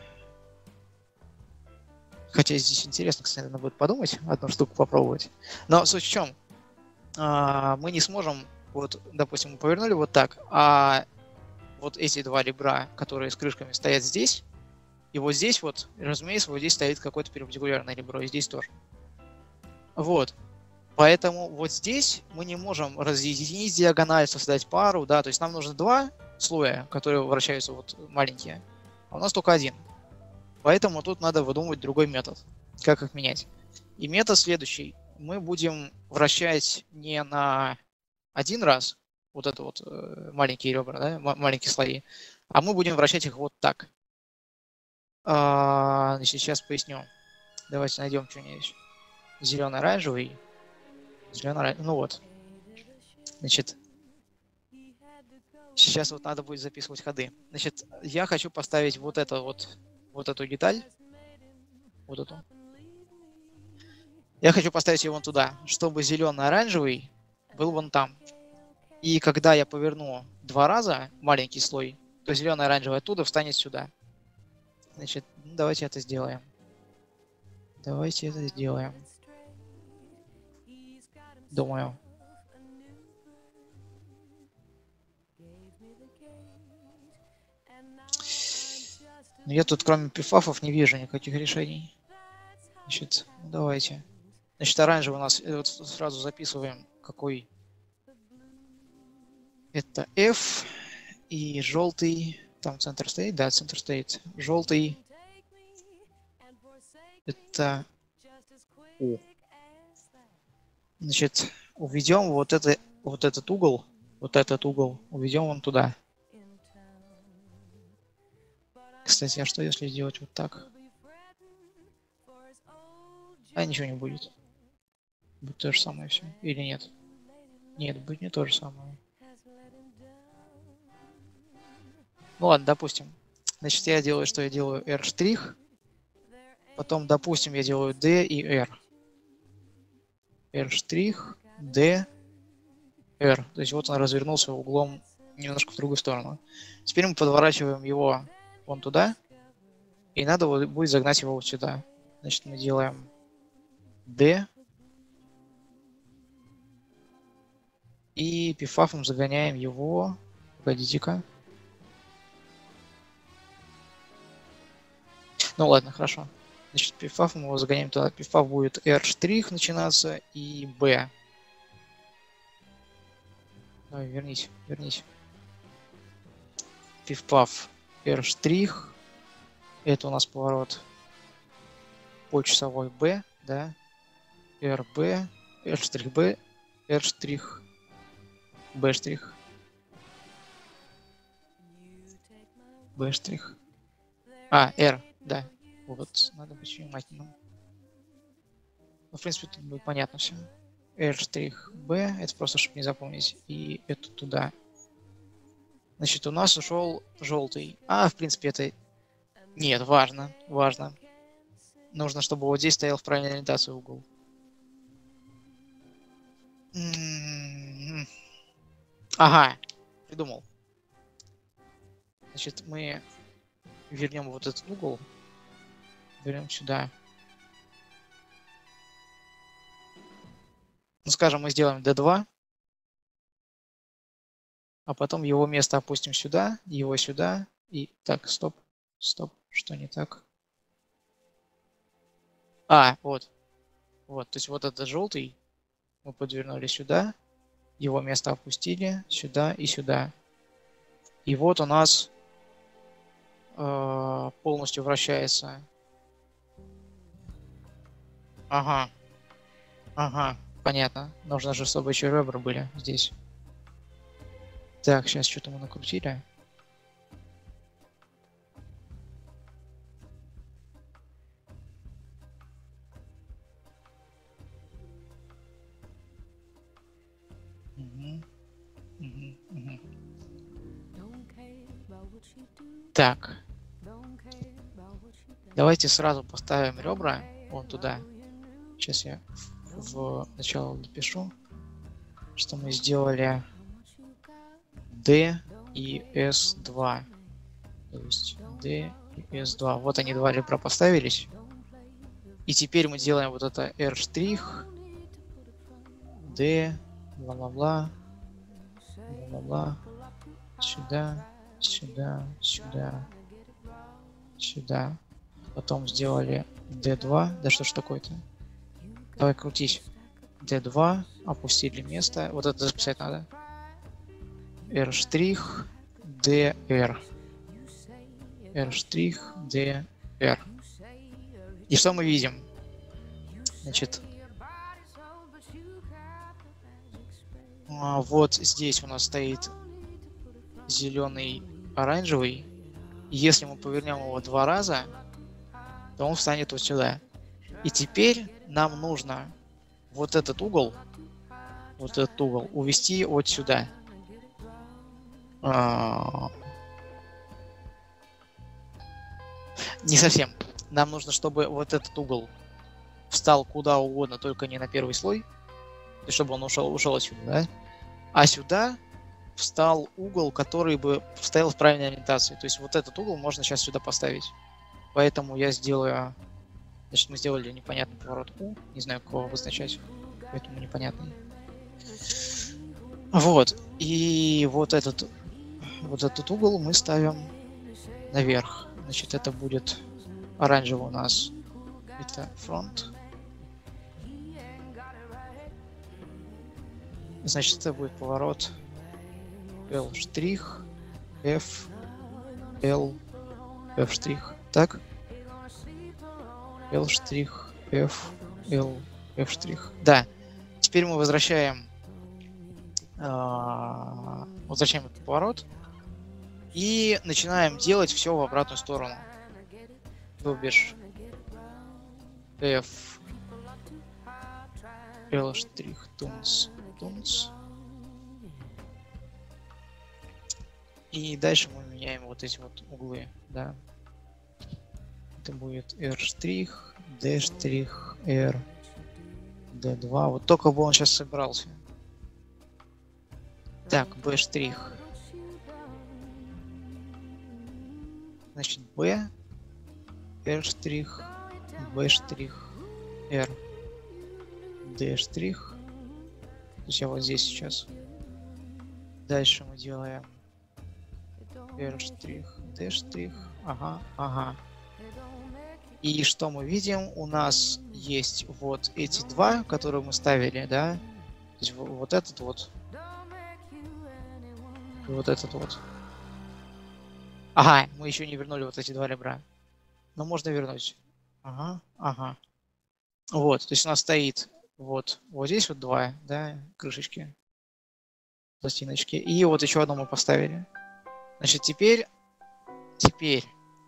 хотя здесь интересно, кстати, надо будет подумать, одну штуку попробовать. Но суть в чем? Э, мы не сможем, вот, допустим, мы повернули вот так, а вот эти два ребра, которые с крышками, стоят здесь. И вот здесь вот, разумеется, вот здесь стоит какое-то перпендикулярное ребро, и здесь тоже. Вот. Поэтому вот здесь мы не можем разъединить диагональ, создать пару, да, то есть нам нужно два слоя, которые вращаются вот маленькие, а у нас только один. Поэтому тут надо выдумывать другой метод, как их менять. И метод следующий. Мы будем вращать не на один раз, вот это вот э, маленькие ребра, да, маленькие слои, а мы будем вращать их вот так. А, значит, сейчас поясню. Давайте найдем что-нибудь. Зеленый-оранжевый. Зеленый, ну вот. Значит, сейчас вот надо будет записывать ходы. Значит, я хочу поставить вот это вот, вот эту деталь. Вот эту. Я хочу поставить ее вон туда, чтобы зеленый-оранжевый был вон там. И когда я поверну два раза маленький слой, то зеленый-оранжевый оттуда встанет сюда. Значит, ну, давайте это сделаем. Давайте это сделаем. Думаю. Но я тут кроме пифафов не вижу никаких решений. Значит, ну давайте. Значит, оранжевый у нас, вот сразу записываем, какой. Это F. И желтый, там центр стоит, да, центр стоит. Желтый. Это U. Значит, уведем вот, это, вот этот угол, вот этот угол, уведем вон туда. Кстати, а что если сделать вот так? А ничего не будет. Будет то же самое все. Или нет? Нет, будет не то же самое. Ну ладно, допустим. Значит, я делаю, что я делаю R штрих. Потом, допустим, я делаю D и R. R штрих, D, R. То есть вот он развернулся углом немножко в другую сторону. Теперь мы подворачиваем его вон туда. И надо будет загнать его вот сюда. Значит, мы делаем D. И пифафом загоняем его. Погодите-ка. Ну ладно, хорошо. Значит, пифафом его загоняем туда. Пифаф будет R' начинаться и B. Давай, вернись, вернись. Пифаф R'. Это у нас поворот по часовой B, да? RB, R', R', B', B'. А, R, да. Вот, надо быть внимательным. Ну, в принципе, тут будет понятно все. R', это просто, чтобы не запомнить. И это туда. Значит, у нас ушел желтый. А, в принципе, это... Нет, важно, важно. Нужно, чтобы вот здесь стоял в правильной ориентации угол. М-м-м. Ага, придумал. Значит, мы вернем вот этот угол. Вернем сюда. Ну, скажем, мы сделаем D два. А потом его место опустим сюда, его сюда. И так, стоп, стоп, что не так? А, вот. Вот, то есть вот это желтый. Мы подвернули сюда. Его место опустили сюда и сюда. И вот у нас э, полностью вращается. Ага. Ага, понятно. Нужно же, чтобы еще ребра были здесь. Так, сейчас что-то мы накрутили. Угу. Угу. Угу. Так. Давайте сразу поставим ребра вон туда. Сейчас я в начало напишу, что мы сделали D и эс два. То есть D и эс два. Вот они, два ребра поставились. И теперь мы делаем вот это R', D, бла-бла-бла, бла-бла-бла, сюда, сюда, сюда, сюда. Потом сделали ди два. Да что ж такое-то? Давай крутись. ди два. Опустили место. Вот это записать надо. R', DR. R', DR. И что мы видим? Значит, вот здесь у нас стоит зеленый, оранжевый. И если мы повернем его два раза, то он встанет вот сюда. И теперь нам нужно вот этот угол, вот этот угол увести вот сюда. А... Не совсем. Нам нужно, чтобы вот этот угол встал куда угодно, только не на первый слой, и чтобы он ушел, ушел отсюда, да? А сюда встал угол, который бы стоял в правильной ориентации. То есть вот этот угол можно сейчас сюда поставить. Поэтому я сделаю... Значит, мы сделали непонятный поворот U. Не знаю, кого обозначать. Поэтому непонятный. Вот. И вот этот, вот этот угол мы ставим наверх. Значит, это будет оранжевый у нас. Это фронт. Значит, это будет поворот L', F, L, F'. Так? L', F, L, F'. Да. Теперь мы возвращаем, э, возвращаем этот поворот и начинаем делать все в обратную сторону. То бишь F, L', тунц, тунц. И дальше мы меняем вот эти вот углы, да. Это будет R', D', R, ди два. Вот только бы он сейчас собрался. Так, B'. Значит, B, R', B', R, D'. То есть я вот здесь сейчас. Дальше мы делаем R', D'. Ага, ага. И что мы видим? У нас есть вот эти два, которые мы ставили, да? То есть вот этот вот. И вот этот вот. Ага, мы еще не вернули вот эти два ребра. Но можно вернуть. Ага, ага. Вот, то есть у нас стоит вот, вот здесь вот два, да, крышечки, пластиночки. И вот еще одну мы поставили. Значит, теперь, теперь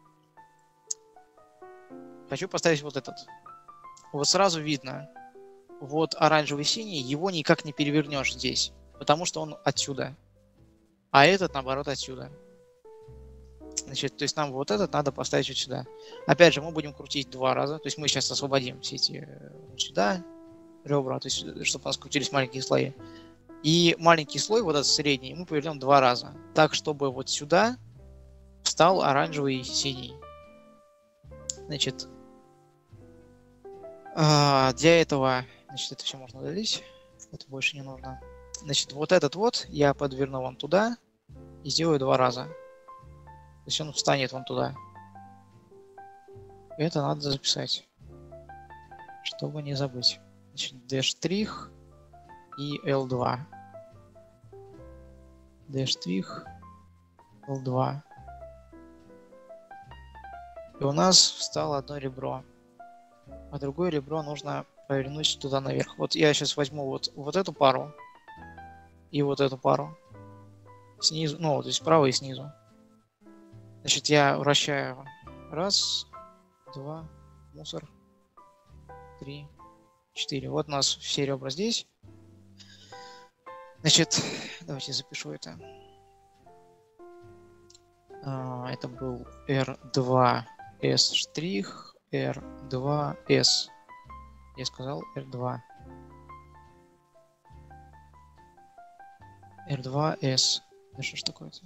хочу поставить вот этот. Вот сразу видно, вот оранжевый синий, его никак не перевернешь здесь, потому что он отсюда. А этот, наоборот, отсюда. Значит, то есть нам вот этот надо поставить вот сюда. Опять же, мы будем крутить два раза. То есть мы сейчас освободим все эти вот сюда ребра, то есть, чтобы у нас крутились маленькие слои. И маленький слой, вот этот средний, мы повернем два раза. Так, чтобы вот сюда встал оранжевый и синий. Значит, для этого, значит, это все можно удалить. Это больше не нужно. Значит, вот этот вот я подверну вон туда и сделаю два раза. То есть он встанет вон туда. Это надо записать, чтобы не забыть. Значит, D' и L два. D', L два. И у нас встало одно ребро. А другое ребро нужно повернуть туда наверх. Вот я сейчас возьму вот, вот эту пару и вот эту пару. Снизу, ну, то есть справа и снизу. Значит, я вращаю. Раз, два, мусор, три, четыре. Вот у нас все ребра здесь. Значит, давайте запишу это. А, это был эр два эс штрих, эр два эс. Я сказал эр два. эр два эс. Да что ж такое-то?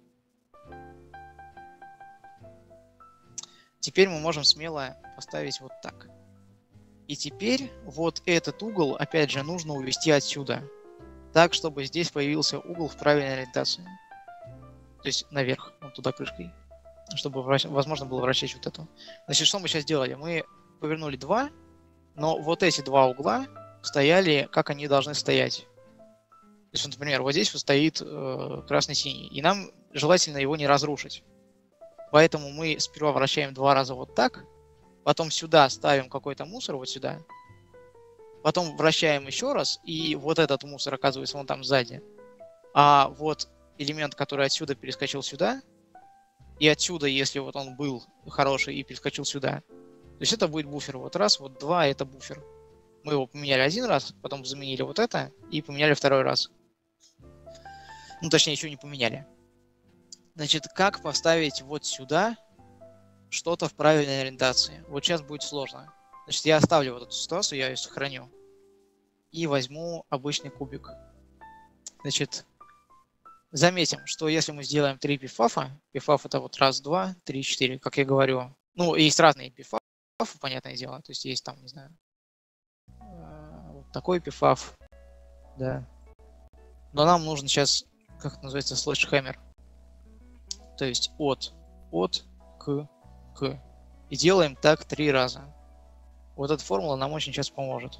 Теперь мы можем смело поставить вот так. И теперь вот этот угол, опять же, нужно увести отсюда. Так, чтобы здесь появился угол в правильной ориентации. То есть наверх, вот туда крышкой. Чтобы возможно было вращать вот эту. Значит, что мы сейчас сделали? Мы повернули два, но вот эти два угла стояли, как они должны стоять. То есть, например, вот здесь вот стоит э, красный-синий. И нам желательно его не разрушить. Поэтому мы сперва вращаем два раза вот так. Потом сюда ставим какой-то мусор, вот сюда. Потом вращаем еще раз, и вот этот мусор оказывается вон там сзади. А вот элемент, который отсюда перескочил сюда, и отсюда, если вот он был хороший и перескочил сюда, то есть это будет буфер. Вот раз, вот два, это буфер. Мы его поменяли один раз, потом заменили вот это и поменяли второй раз. Ну, точнее, еще не поменяли. Значит, как поставить вот сюда что-то в правильной ориентации? Вот сейчас будет сложно. Значит, я оставлю вот эту ситуацию, я ее сохраню. И возьму обычный кубик. Значит, заметим, что если мы сделаем три пифафа, пифаф это вот раз, два, три, четыре, как я говорю. Ну, есть разные пифафы, понятное дело. То есть есть там, не знаю, вот такой пифаф, да. Но нам нужно сейчас, как это называется, слэш-хэммер. То есть от, от, к, к. И делаем так три раза. Вот эта формула нам очень сейчас поможет.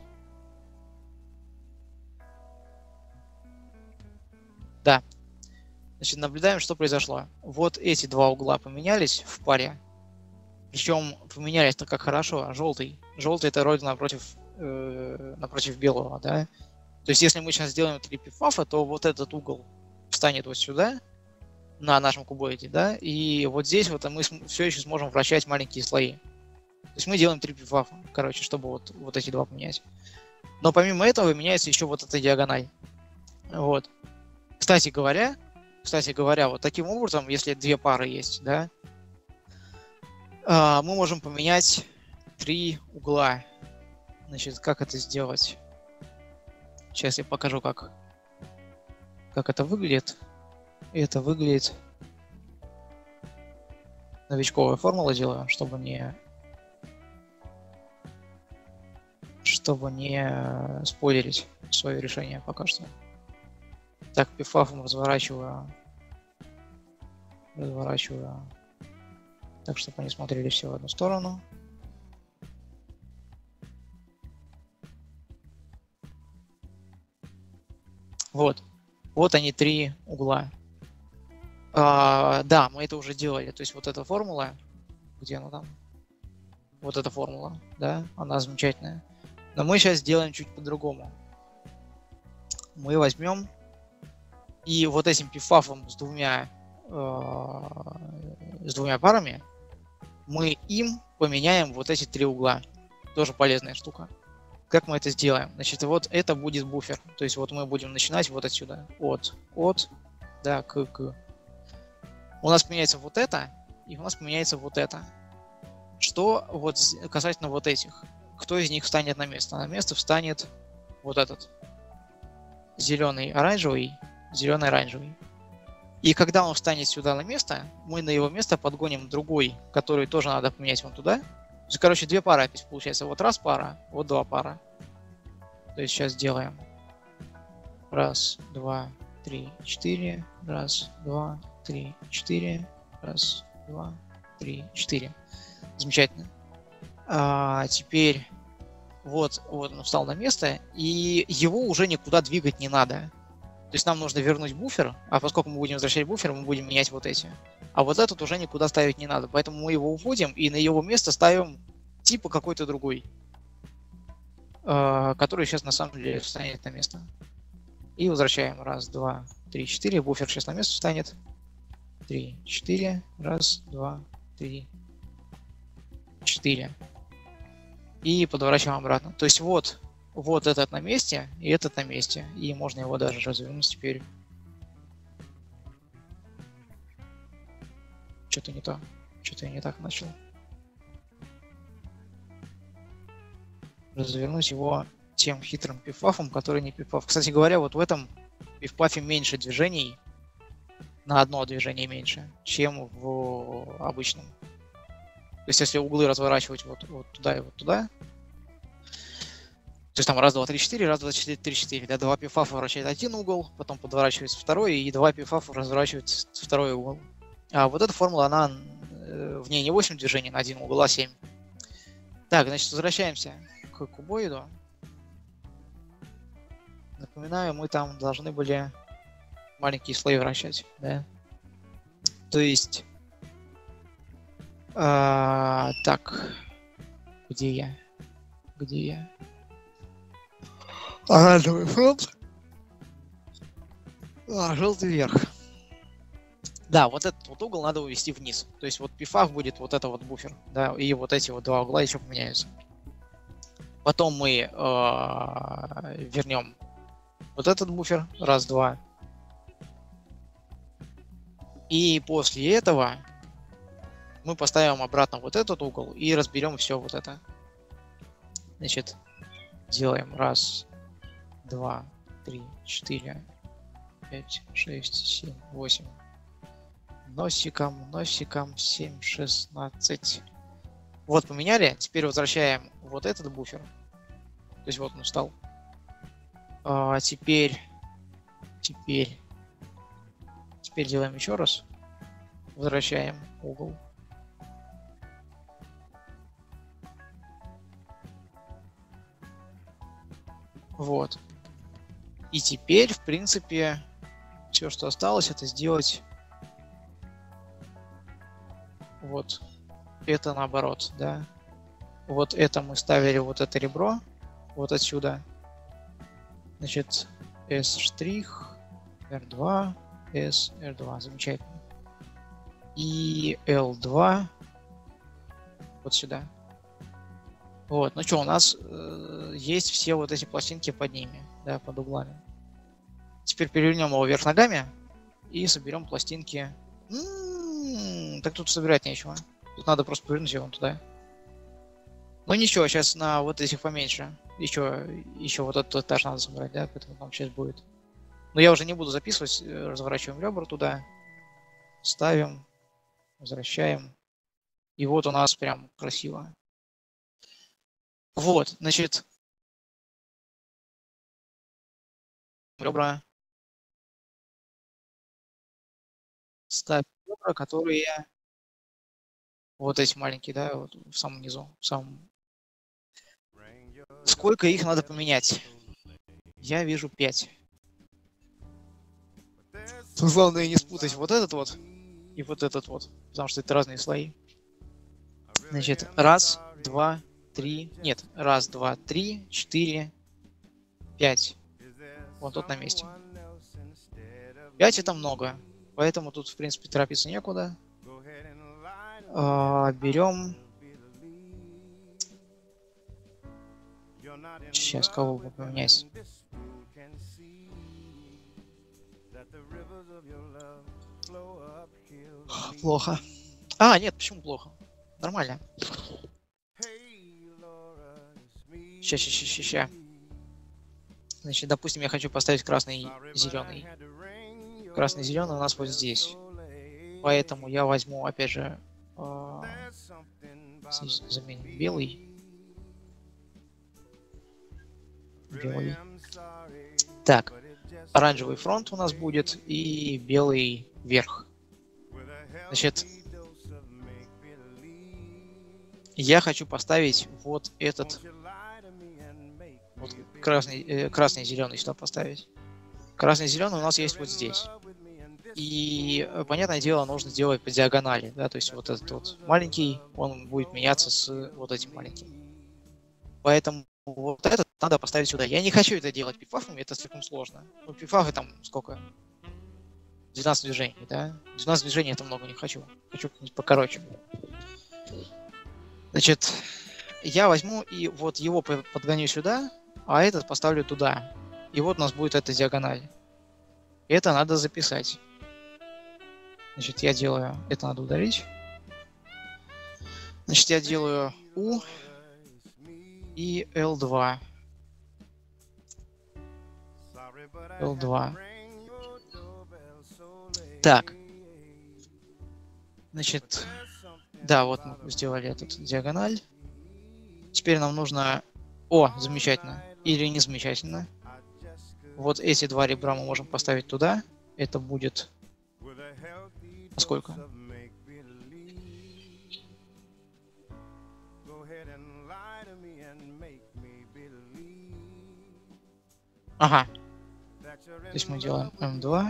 Да. Значит, наблюдаем, что произошло. Вот эти два угла поменялись в паре. Причем поменялись-то как хорошо. Желтый. Желтый это вроде напротив, э, напротив белого, да. То есть, если мы сейчас сделаем три пифафа, то вот этот угол встанет вот сюда, на нашем кубоиде, да, и вот здесь вот мы все еще сможем вращать маленькие слои. То есть мы делаем три пифафа, короче, чтобы вот, вот эти два поменять. Но помимо этого меняется еще вот эта диагональ. Вот. Кстати говоря, кстати говоря, вот таким образом, если две пары есть, да, мы можем поменять три угла. Значит, как это сделать? Сейчас я покажу, как, как это выглядит. Это выглядит... Новичковая формула делаю, чтобы не... Чтобы не спойлерить свое решение пока что. Так, пифафом разворачиваю. Разворачиваю. Так, чтобы они смотрели все в одну сторону. Вот. Вот они, три угла. А, да, мы это уже делали. То есть вот эта формула, где она там? Вот эта формула, да, она замечательная. Но мы сейчас сделаем чуть по-другому. Мы возьмем и вот этим пифафом с двумя, э, с двумя парами мы им поменяем вот эти три угла. Тоже полезная штука. Как мы это сделаем? Значит, вот это будет буфер. То есть вот мы будем начинать вот отсюда. От, от, да, к, к. У нас поменяется вот это, и у нас поменяется вот это. Что вот касательно вот этих? Кто из них встанет на место? На место встанет вот этот. Зеленый, оранжевый, зеленый, оранжевый. И когда он встанет сюда на место, мы на его место подгоним другой, который тоже надо поменять вон туда. То есть, короче, две пары опять получается. Вот раз пара, вот два пара. То есть сейчас делаем. Раз, два, три, четыре. Раз, два, три, четыре. Раз, два, три, четыре. Замечательно. А теперь вот, вот он встал на место, и его уже никуда двигать не надо. То есть нам нужно вернуть буфер, а поскольку мы будем возвращать буфер, мы будем менять вот эти. А вот этот уже никуда ставить не надо, поэтому мы его уводим и на его место ставим типа какой-то другой, который сейчас на самом деле встанет на место. И возвращаем. Раз, два, три, четыре. Буфер сейчас на место встанет. Три, четыре. Раз, два, три, четыре. И подворачиваем обратно. То есть вот вот этот на месте, и этот на месте. И можно его даже развернуть теперь. Что-то не то. Что-то я не так начал. Развернуть его тем хитрым пиф-пафом, который не пиф-паф. Кстати говоря, вот в этом пиф-пафе меньше движений, на одно движение меньше, чем в обычном. То есть если углы разворачивать вот, вот туда и вот туда, то есть там раз, два, три, четыре, раз, два, четыре, три, четыре, да, два пиф-пафа вращает один угол, потом подворачивается второй, и два пиф-пафа разворачивается второй угол. А вот эта формула, она в ней не восемь движений на один угол, а семь. Так, значит, возвращаемся к кубоиду. Напоминаю, мы там должны были маленькие слои вращать, да? То есть... А, так, где я? Где я? Оранжевый фронт. А, желтый вверх. Да, вот этот вот угол надо увести вниз. То есть вот пиф-паф будет вот это вот буфер, да, и вот эти вот два угла еще поменяются. Потом мы э, вернем вот этот буфер, раз, два. И после этого мы поставим обратно вот этот угол и разберем все вот это. Значит, делаем раз, два, три, четыре, пять, шесть, семь, восемь. Носиком, носиком, семь, шестнадцать. Вот поменяли. Теперь возвращаем вот этот буфер. То есть вот он стал. А теперь, теперь, теперь делаем еще раз. Возвращаем угол. Вот. И теперь, в принципе, все, что осталось, это сделать вот это наоборот, да. Вот это мы ставили, вот это ребро, вот отсюда. Значит, S', эр два, S, эр два. Замечательно. И эл два вот сюда. Вот, ну что, у нас э, есть все вот эти пластинки под ними, да, под углами. Теперь перевернем его вверх ногами и соберем пластинки. М-м-м, так тут собирать нечего. Тут надо просто повернуть его туда. Ну ничего, сейчас на вот этих поменьше. Еще, еще вот этот этаж надо собрать, да, поэтому там сейчас будет. Но я уже не буду записывать, разворачиваем ребра туда, ставим, возвращаем. И вот у нас прям красиво. Вот, значит, ребра. Ставим ребра, которые вот эти маленькие, да, вот в самом низу, в самом. Сколько их надо поменять? Я вижу пять. Тут главное не спутать вот этот вот и вот этот вот, потому что это разные слои. Значит, раз, два, три, нет, раз, два, три, четыре, пять. Вот тут на месте. пять это много, поэтому тут, в принципе, торопиться некуда. А, берем... Сейчас кого бы поменять? Плохо. А, нет, почему плохо? Нормально. Сейчас, сейчас, сейчас, сейчас. Значит, допустим, я хочу поставить красный, зеленый. Красный, зеленый у нас вот здесь. Поэтому я возьму, опять же, э, заменим белый. Белый. Так, оранжевый фронт у нас будет и белый верх. Значит, я хочу поставить вот этот вот красный, э, красный и зеленый сюда поставить. Красный и зеленый у нас есть вот здесь. И, понятное дело, нужно делать по диагонали, да, то есть вот этот вот маленький, он будет меняться с вот этим маленьким. Поэтому вот этот надо поставить сюда. Я не хочу это делать пиф-пафами, это слишком сложно. Ну, пиф-пафы там сколько? двенадцать движений, да? двенадцать движений это много не хочу. Хочу как-нибудь покороче. Значит, я возьму и вот его подгоню сюда, а этот поставлю туда. И вот у нас будет эта диагональ. Это надо записать. Значит, я делаю... Это надо удалить. Значит, я делаю U и эл два. эл два. Так. Значит, да, вот мы сделали этот диагональ. Теперь нам нужно... О, замечательно. Или не замечательно. Вот эти два ребра мы можем поставить туда. Это будет... Сколько? Ага. То есть мы делаем эм два.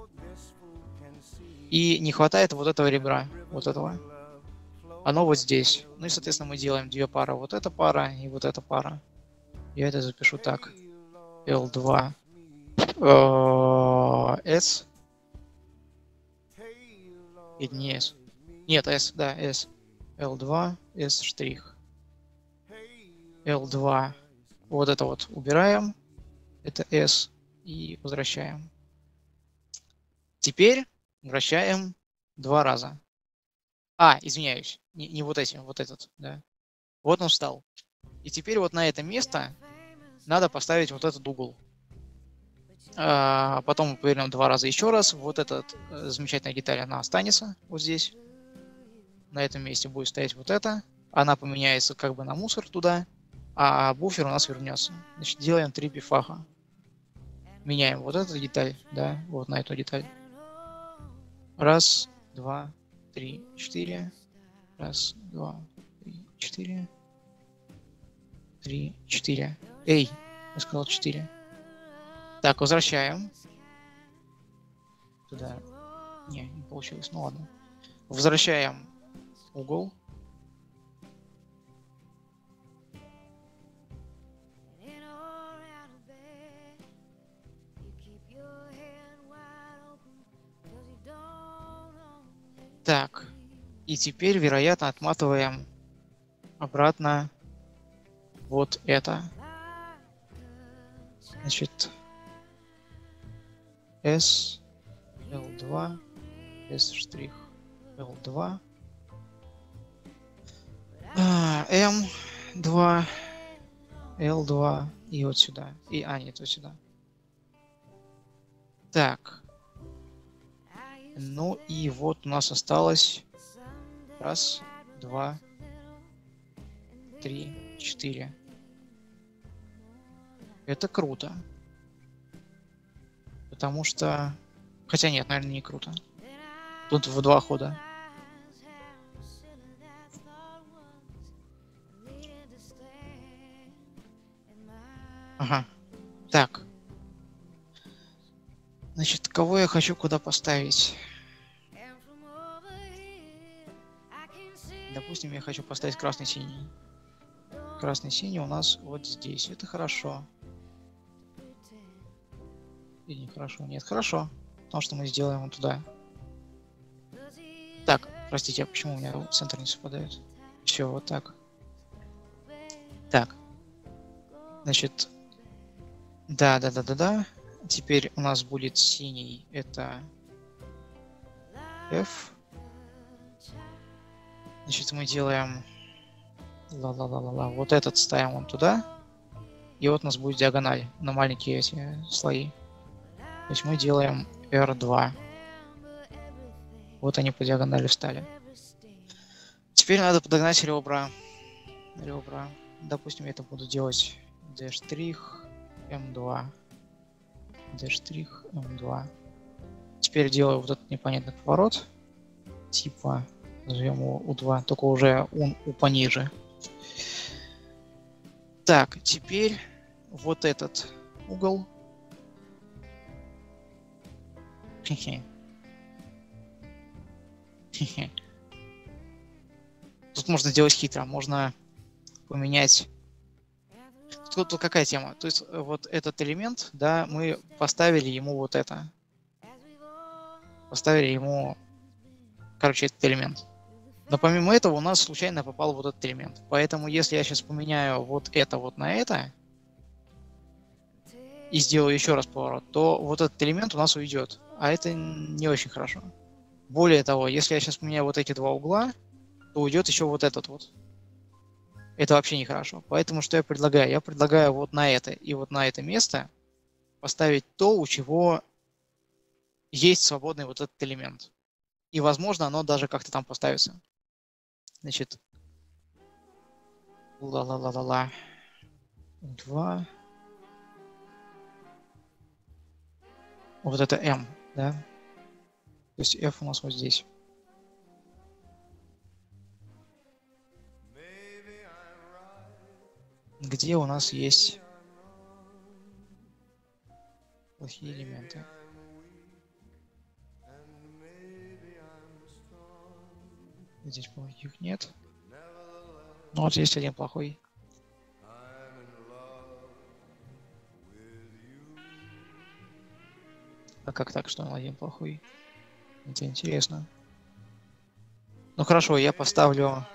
И не хватает вот этого ребра. Вот этого. Оно вот здесь. Ну и, соответственно, мы делаем две пары. Вот эта пара и вот эта пара. Я это запишу так. эл два. S. И не S. Нет, S, да, S. эл два, S штрих. эл два. Вот это вот убираем. Это S. И возвращаем. Теперь вращаем два раза. А, извиняюсь. Не, не вот этим, вот этот, да. Вот он встал. И теперь вот на это место надо поставить вот этот угол. А, потом мы повернем два раза еще раз. Вот эта э, замечательная деталь, она останется вот здесь. На этом месте будет стоять вот это. Она поменяется как бы на мусор туда. А буфер у нас вернется. Значит, делаем три бифаха. Меняем вот эту деталь, да, вот на эту деталь. Раз, два, три, четыре. Раз, два, три, четыре. Три, четыре. Эй, я сказал четыре. Так, возвращаем. Туда. Не, не получилось, ну ладно. Возвращаем угол. Так, и теперь, вероятно, отматываем обратно вот это. Значит, S, эл два, S штрих, эл два, эм два, эл два и вот сюда. И, а, нет, вот сюда. Так. Ну и вот у нас осталось раз, два, три, четыре. Это круто. Потому что... Хотя нет, наверное, не круто. Тут в два хода. Ага. Так. Значит, кого я хочу куда поставить? Допустим, я хочу поставить красный-синий. Красный-синий у нас вот здесь. Это хорошо. Или не хорошо? Нет, хорошо. Потому что мы сделаем вот туда. Так, простите, а почему у меня центр не совпадает? Все, вот так. Так. Значит, да, да, да, да, да. Теперь у нас будет синий. Это F. Значит, мы делаем... Ла-ла-ла-ла-ла. Вот этот ставим вон туда. И вот у нас будет диагональ на маленькие эти слои. То есть мы делаем эр два. Вот они по диагонали встали. Теперь надо подогнать ребра. Ребра. Допустим, я это буду делать D', эм два. D', эм два. Теперь делаю вот этот непонятный поворот. Типа, назовем его у два, только уже он у пониже. Так, теперь вот этот угол. Хе-хе. Хе-хе. Тут можно сделать хитро, можно поменять. Тут, тут какая тема? То есть вот этот элемент, да, мы поставили ему вот это. Поставили ему, короче, этот элемент. Но помимо этого у нас случайно попал вот этот элемент. Поэтому если я сейчас поменяю вот это вот на это, и сделаю еще раз поворот, то вот этот элемент у нас уйдет. А это не очень хорошо. Более того, если я сейчас поменяю вот эти два угла, то уйдет еще вот этот вот. Это вообще нехорошо. Поэтому что я предлагаю? Я предлагаю вот на это и вот на это место поставить то, у чего есть свободный вот этот элемент. И, возможно, оно даже как-то там поставится. Значит, ла-ла-ла-ла-ла. Два. Вот это M, да? То есть F у нас вот здесь. Где у нас есть плохие элементы? Здесь плохих нет. Ну вот есть один плохой. А как так, что он один плохой? Это интересно. Ну хорошо, я поставлю...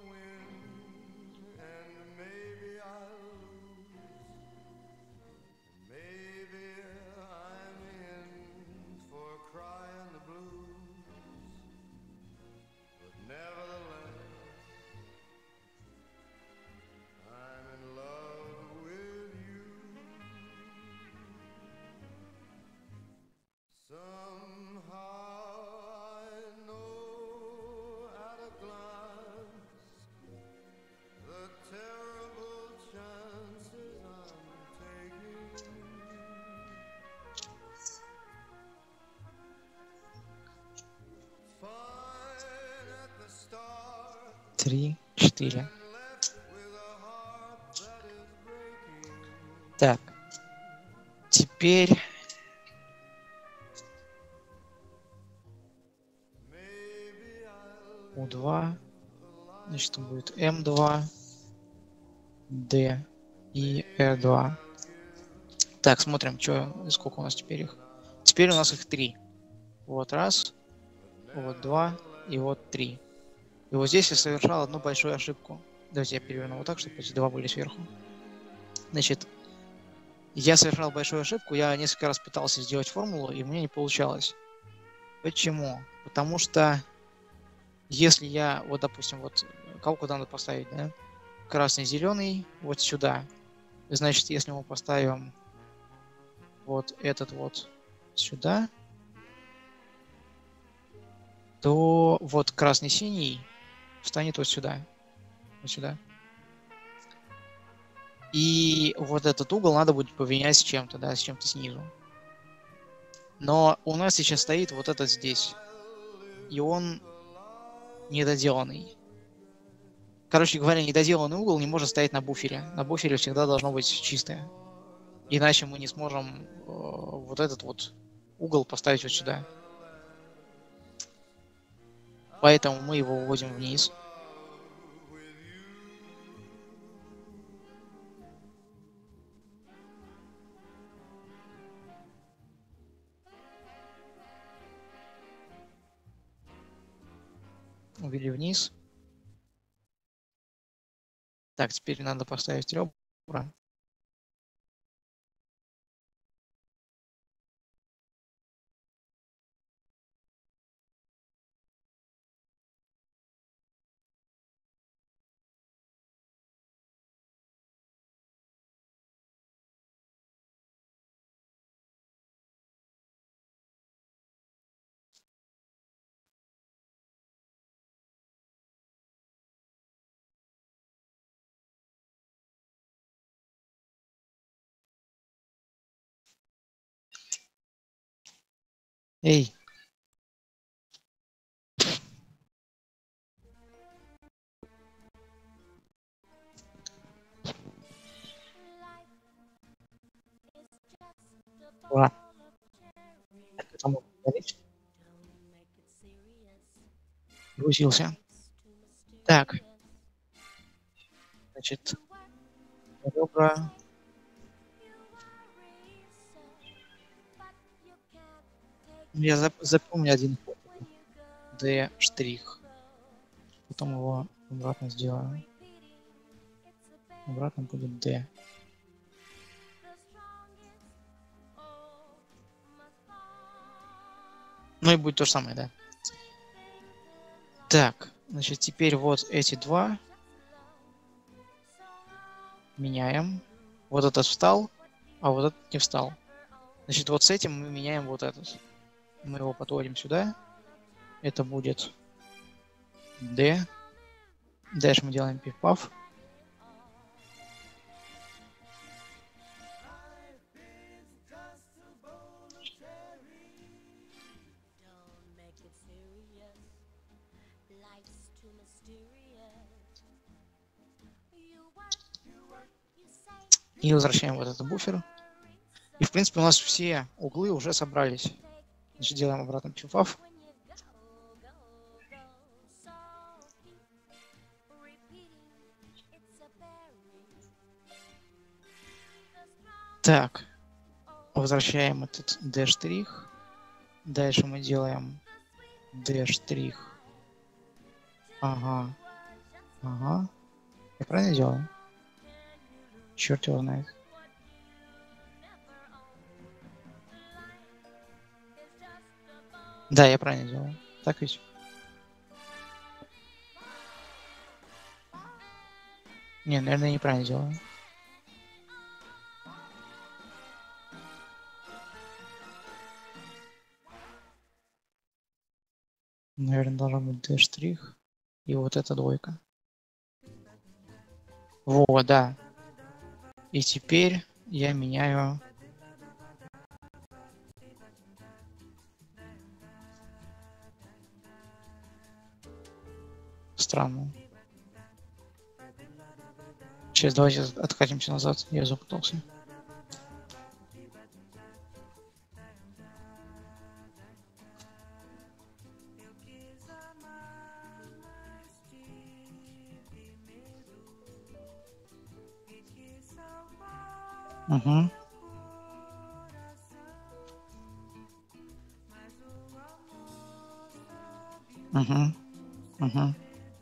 Три, четыре. Так. Теперь... У два. Значит, будет эм два, D и эр два. Так, смотрим, что, сколько у нас теперь их. Теперь у нас их три. Вот раз, вот два и вот три. И вот здесь я совершал одну большую ошибку. Давайте я переверну вот так, чтобы эти два были сверху. Значит, я совершал большую ошибку. Я несколько раз пытался сделать формулу, и у меня не получалось. Почему? Потому что если я, вот допустим, вот кого надо поставить, да? Красный, зеленый, вот сюда. Значит, если мы поставим вот этот вот сюда, то вот красный-синий встанет вот сюда. Вот сюда. И вот этот угол надо будет поменять с чем-то, да, с чем-то снизу. Но у нас сейчас стоит вот этот здесь. И он недоделанный. Короче говоря, недоделанный угол не может стоять на буфере. На буфере всегда должно быть чистое. Иначе мы не сможем э, вот этот вот угол поставить вот сюда. Поэтому мы его выводим вниз. Увели вниз. Так, теперь надо поставить ребра. Эй! Ладно. Это можно говорить. Грузился. Так. Значит, ребра. Я зап запомню один D штрих. Потом его обратно сделаю. Обратно будет D. Ну и будет то же самое, да. Так, значит, теперь вот эти два меняем. Вот этот встал, а вот этот не встал. Значит, вот с этим мы меняем вот этот. Мы его подводим сюда. Это будет D. Дальше мы делаем пиф-паф. И возвращаем вот этот буфер. И в принципе у нас все углы уже собрались. Значит, делаем обратно пиф-паф. Так, возвращаем этот D'. Дальше мы делаем D'. Ага. Ага. Я правильно делаю? Черт его знает. Да, я правильно делаю. Так ведь? Не, наверное, я неправильно делаю. Наверное, должен быть D'. И вот эта двойка. Во, да. И теперь я меняю... Странно. Сейчас давайте откатимся назад. Я запутался. Угу. Угу. Угу.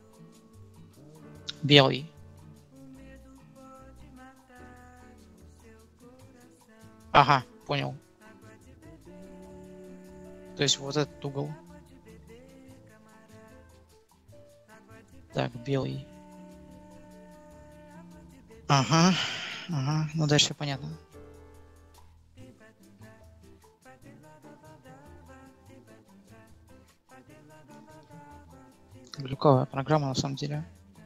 Белый. Ага, понял. То есть вот этот угол. Так, белый. Ага, ага. Ну дальше понятно. Глюковая программа на самом деле.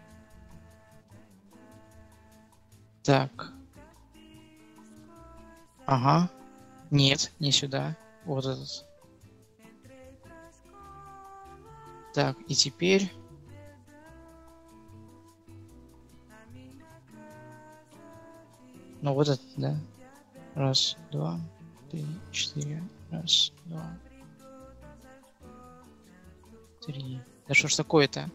Так. Ага. Нет, не сюда. Вот этот. Так, и теперь... Ну вот это, да. Раз, два, три, четыре. Раз, два, три. Да что ж такое-то?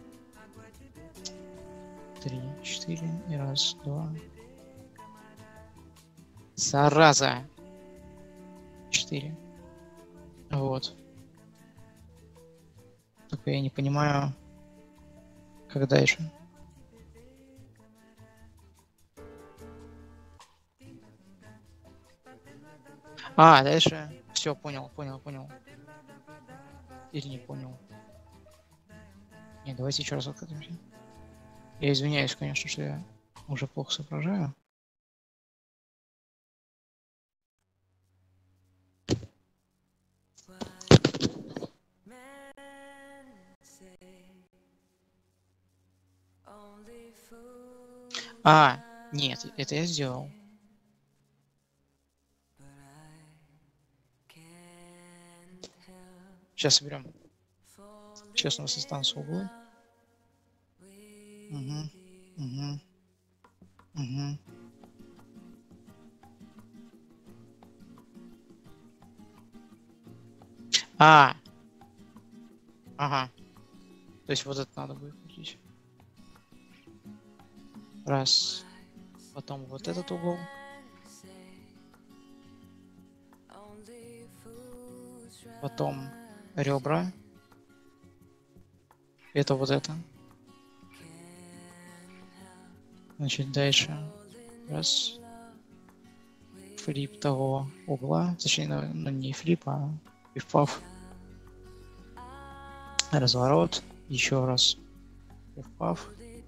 Три, четыре. И раз, два. Зараза. Четыре. Вот. Только я не понимаю, как дальше. А, дальше. Все, понял, понял, понял. Или не понял. Не, давайте еще раз откатимся. Я извиняюсь, конечно, что я уже плохо соображаю. А, нет, это я сделал. Сейчас соберем. Сейчас у нас останутся углы. Угу, угу, угу. А, ага. То есть вот это надо будет крутить. Раз. Потом вот этот угол. Потом ребра. Это вот это. Значит, дальше. Раз. Флип того угла. Точнее, ну, ну не флип, а пиф-паф. Разворот. Еще раз. Пиф-паф.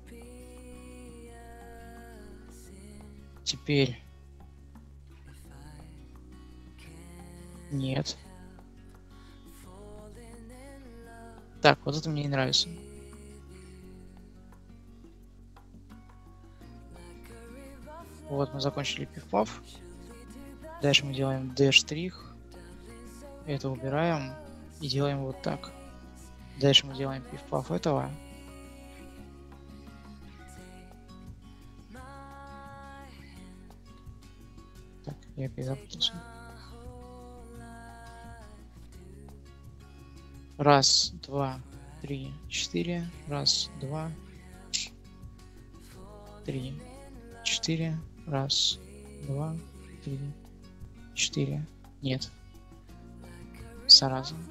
Теперь. Нет. Так, вот это мне не нравится. Вот мы закончили пиф-паф. Дальше мы делаем D-штрих. Это убираем и делаем вот так. Дальше мы делаем пиф-паф этого. Так, я опять запутался. Раз, два, три, четыре. Раз, два, три, четыре. Раз, два, три, четыре. Нет. Сразу.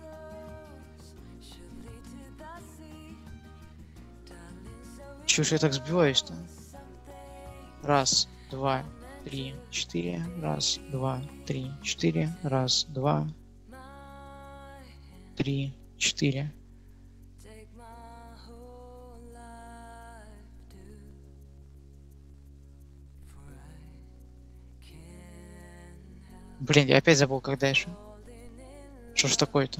Чего ж я так сбиваюсь-то? Раз, два, три, четыре. Раз, два, три, четыре. Раз, два, три, четыре. Блин, я опять забыл, как дальше. Что ж такое-то?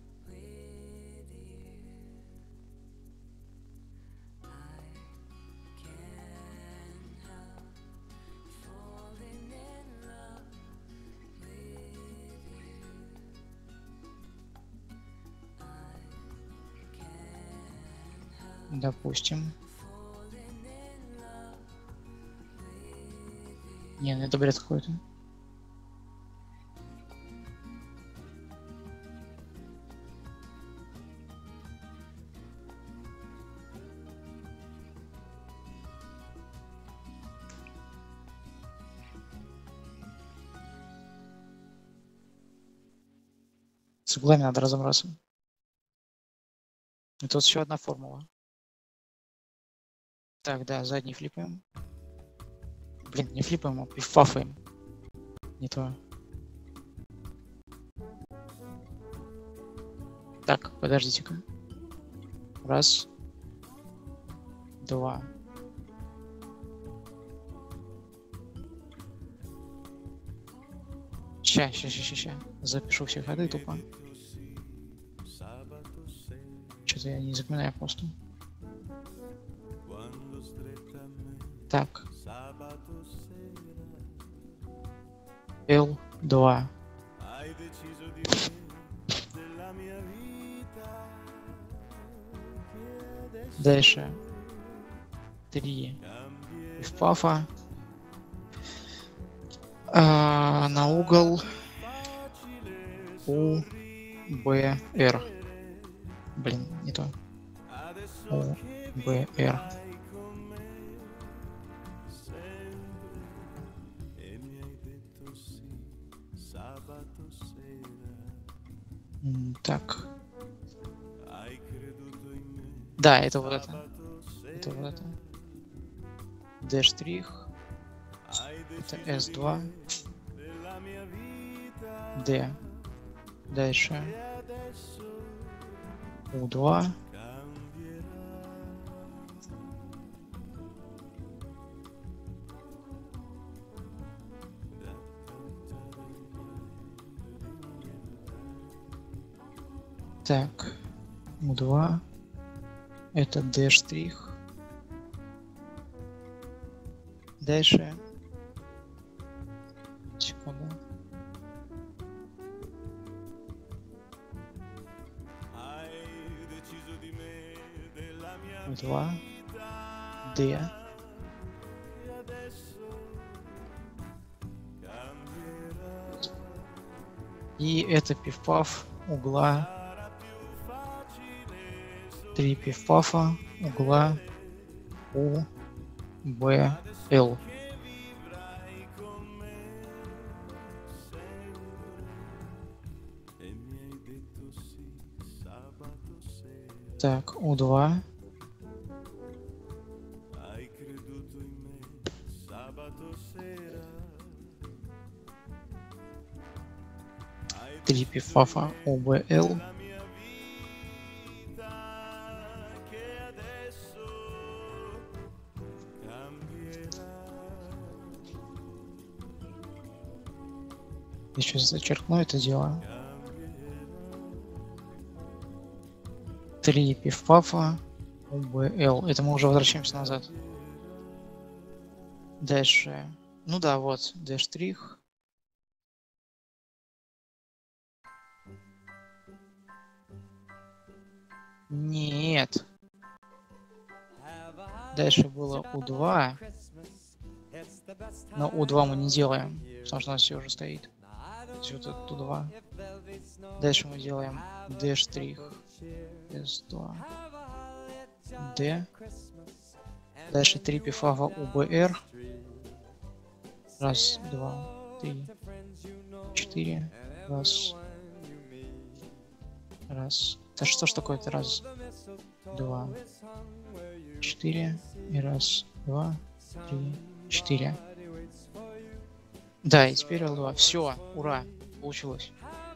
Допустим. Не, ну это бред какой-то. С углами надо разобраться. И тут еще одна формула. Так, да, задний флипаем. Блин, не флипаем, а пиф-пафаем. Не то. Так, подождите-ка. Раз. Два. Ща, ща, ща, ща, ща. Запишу все ходы тупо. Что-то я не запоминаю просто. Так. Л два. Дальше. Три. Пиф-пафа. А, на угол У Б Р. Блин, не то. У Б Р. Так. Да, это вот это. Это вот это. D штрих. Это эс два. D. Дальше. У два. Так. У два. Это D штрих. Дальше. Секунду. У два. D. И это пиф-паф угла. Три пиф-пафа угла У Б Л. Так, У два. Три пиф-пафа У Б Л. Я сейчас зачеркну это дело. три пиф-пафа, УБЛ. Это мы уже возвращаемся назад. Дальше. Ну да, вот, D'. Нет. Дальше было У2. Но У2 мы не делаем, потому что у нас все уже стоит. Все тут У2. Дальше мы делаем D', эс два, D. Дальше три пифафа УБР. Раз, два, три, четыре. Раз. Раз. Это что ж такое-то? Раз, два, четыре. И раз, два, три, четыре. Да, и теперь эл два. Все, ура, получилось.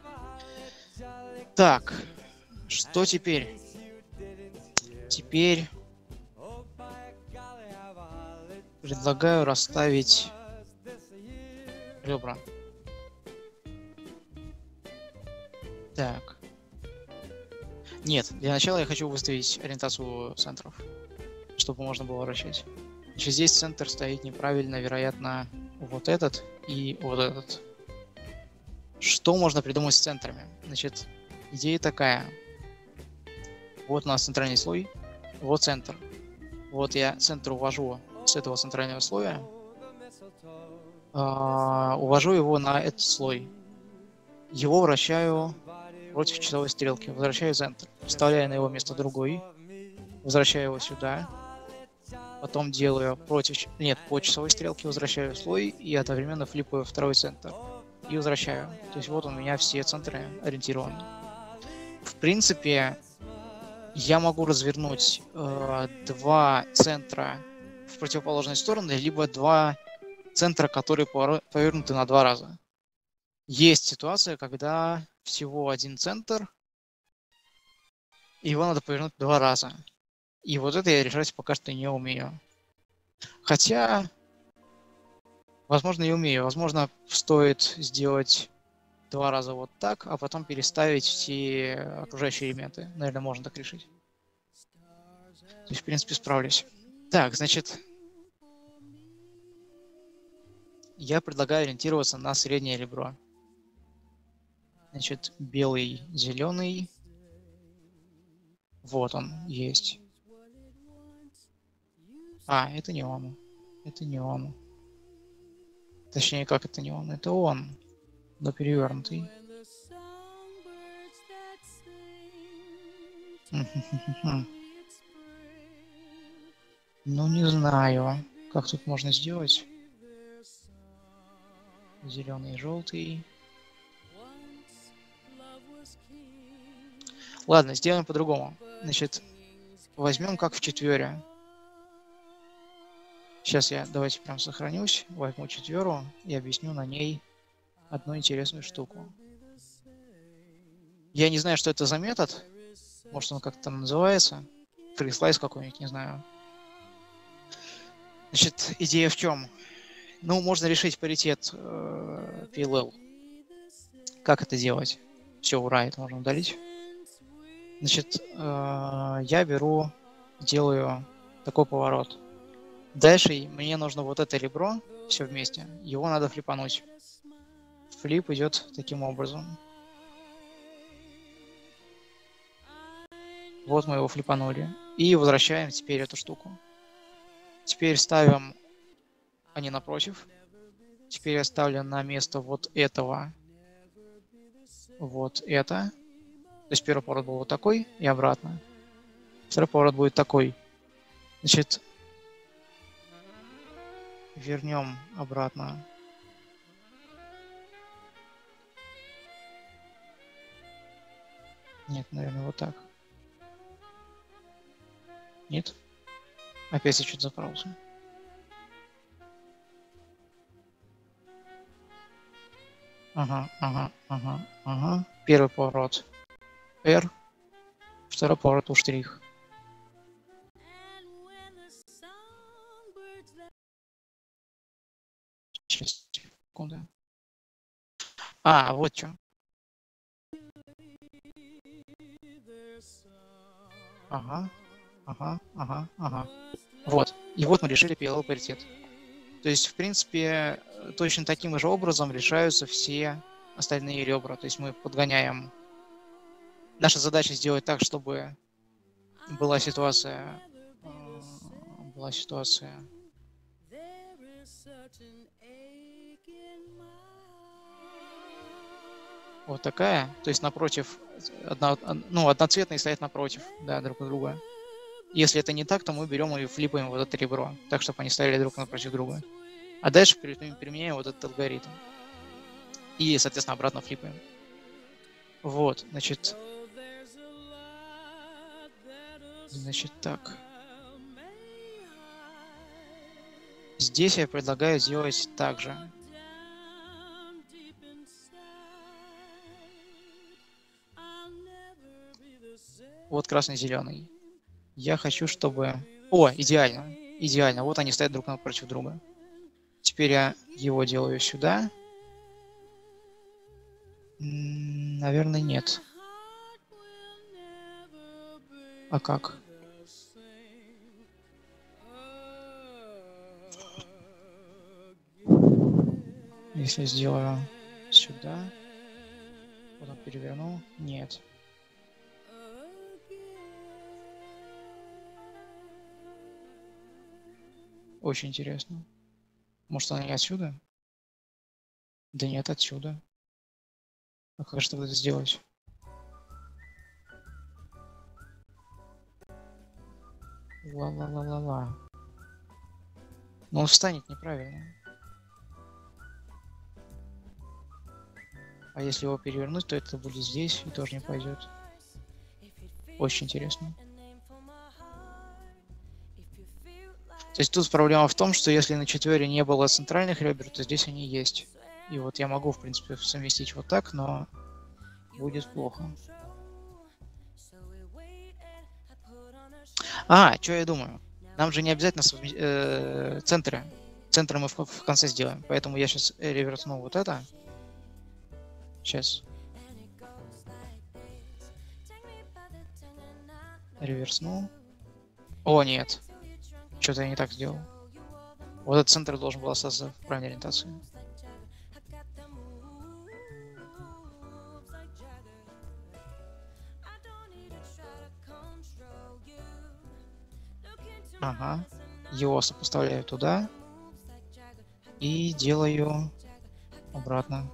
Так, что теперь? Теперь предлагаю расставить ребра. Так. Нет, для начала я хочу выставить ориентацию центров, чтобы можно было вращать. Значит, здесь центр стоит неправильно, вероятно, вот этот и вот этот. Что можно придумать с центрами? Значит, идея такая. Вот у нас центральный слой, вот центр. Вот я центр увожу с этого центрального слоя, э, увожу его на этот слой. Его вращаю против часовой стрелки, возвращаю центр, вставляю на его место другой, возвращаю его сюда, потом делаю против, нет, по часовой стрелке возвращаю слой и одновременно флипаю второй центр и возвращаю. То есть вот у меня все центры ориентированы. В принципе, я могу развернуть э, два центра в противоположные стороны, либо два центра, которые повернуты на два раза. Есть ситуация, когда всего один центр, и его надо повернуть два раза. И вот это я решать пока что не умею. Хотя, возможно, и умею. Возможно, стоит сделать два раза вот так, а потом переставить все окружающие элементы. Наверное, можно так решить. То есть, в принципе, справлюсь. Так, значит, я предлагаю ориентироваться на среднее ребро. Значит, белый, зеленый. Вот он есть. А, это не он. Это не он. Точнее, как это не он? Это он, но перевернутый. Ну, не знаю, как тут можно сделать. Зеленый и желтый. Ладно, сделаем по-другому. Значит, возьмем как в четвере. Сейчас я, давайте прям сохранюсь, возьму четверу и объясню на ней одну интересную штуку. Я не знаю, что это за метод. Может, он как-то называется. Фрислайс какой-нибудь, не знаю. Значит, идея в чем? Ну, можно решить паритет э, пи эл эл. Как это делать? Все, ура, это можно удалить. Значит, э, я беру, делаю такой поворот. Дальше мне нужно вот это ребро, все вместе, его надо флипануть. Флип идет таким образом. Вот мы его флипанули. И возвращаем теперь эту штуку. Теперь ставим они напротив. Теперь я ставлю на место вот этого. Вот это. То есть первый поворот был вот такой и обратно. Второй поворот будет такой. Значит, вернем обратно. Нет, наверное, вот так. Нет? Опять я что-то запоролся. Ага, ага, ага, ага. Первый поворот R, второй поворот U'. Сейчас, секунду. А, вот что. Ага, ага, ага, ага. Вот. И вот мы решили пи эл паритет. То есть, в принципе, точно таким же образом решаются все остальные ребра. То есть мы подгоняем. Наша задача сделать так, чтобы была ситуация, э, была ситуация вот такая. То есть напротив, одно, ну, одноцветные стоят напротив, да, друг друга. Если это не так, то мы берем и флипаем вот это ребро, так, чтобы они стояли друг напротив друга. А дальше применяем вот этот алгоритм. И, соответственно, обратно флипаем. Вот, значит... Значит, так. Здесь я предлагаю сделать так же. Вот красный-зеленый. Я хочу, чтобы... О, идеально. Идеально. Вот они стоят друг напротив друга. Теперь я его делаю сюда. Наверное, нет. А как? Если сделаю сюда, потом переверну, нет. Очень интересно. Может, она не отсюда? Да нет, отсюда. А как же тогда это сделать? Ла-ла-ла-ла-ла. Но он встанет неправильно. А если его перевернуть, то это будет здесь и тоже не пойдет. Очень интересно. То есть тут проблема в том, что если на четвере не было центральных ребер, то здесь они есть. И вот я могу, в принципе, совместить вот так, но будет плохо. А, что я думаю? Нам же не обязательно э, центры. Центры мы в, в конце сделаем. Поэтому я сейчас реверсну вот это. Сейчас. Реверсну. О, нет. Что-то я не так сделал. Вот этот центр должен был остаться в правильной ориентации. Ага. Его сопоставляю туда. И делаю обратно.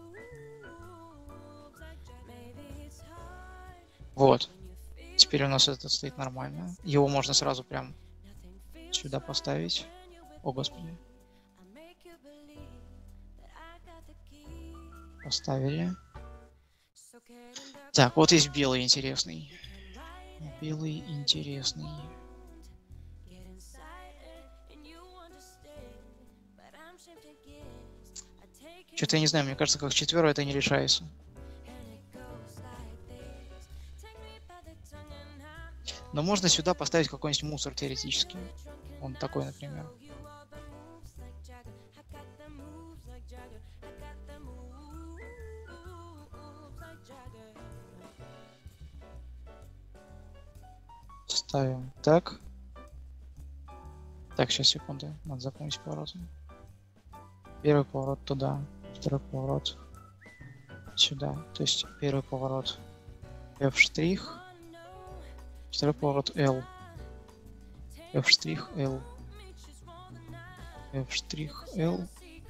Вот. Теперь у нас это стоит нормально. Его можно сразу прям сюда поставить. О, господи. Поставили. Так, вот есть белый интересный. Белый интересный. Что-то я не знаю, мне кажется, как четверо это не решается. Но можно сюда поставить какой-нибудь мусор теоретически. Он такой, например. Ставим так. Так, сейчас, секунду. Надо запомнить повороты. Первый поворот туда. Второй поворот сюда. То есть первый поворот F'. Второй поворот L. F', L. F', L.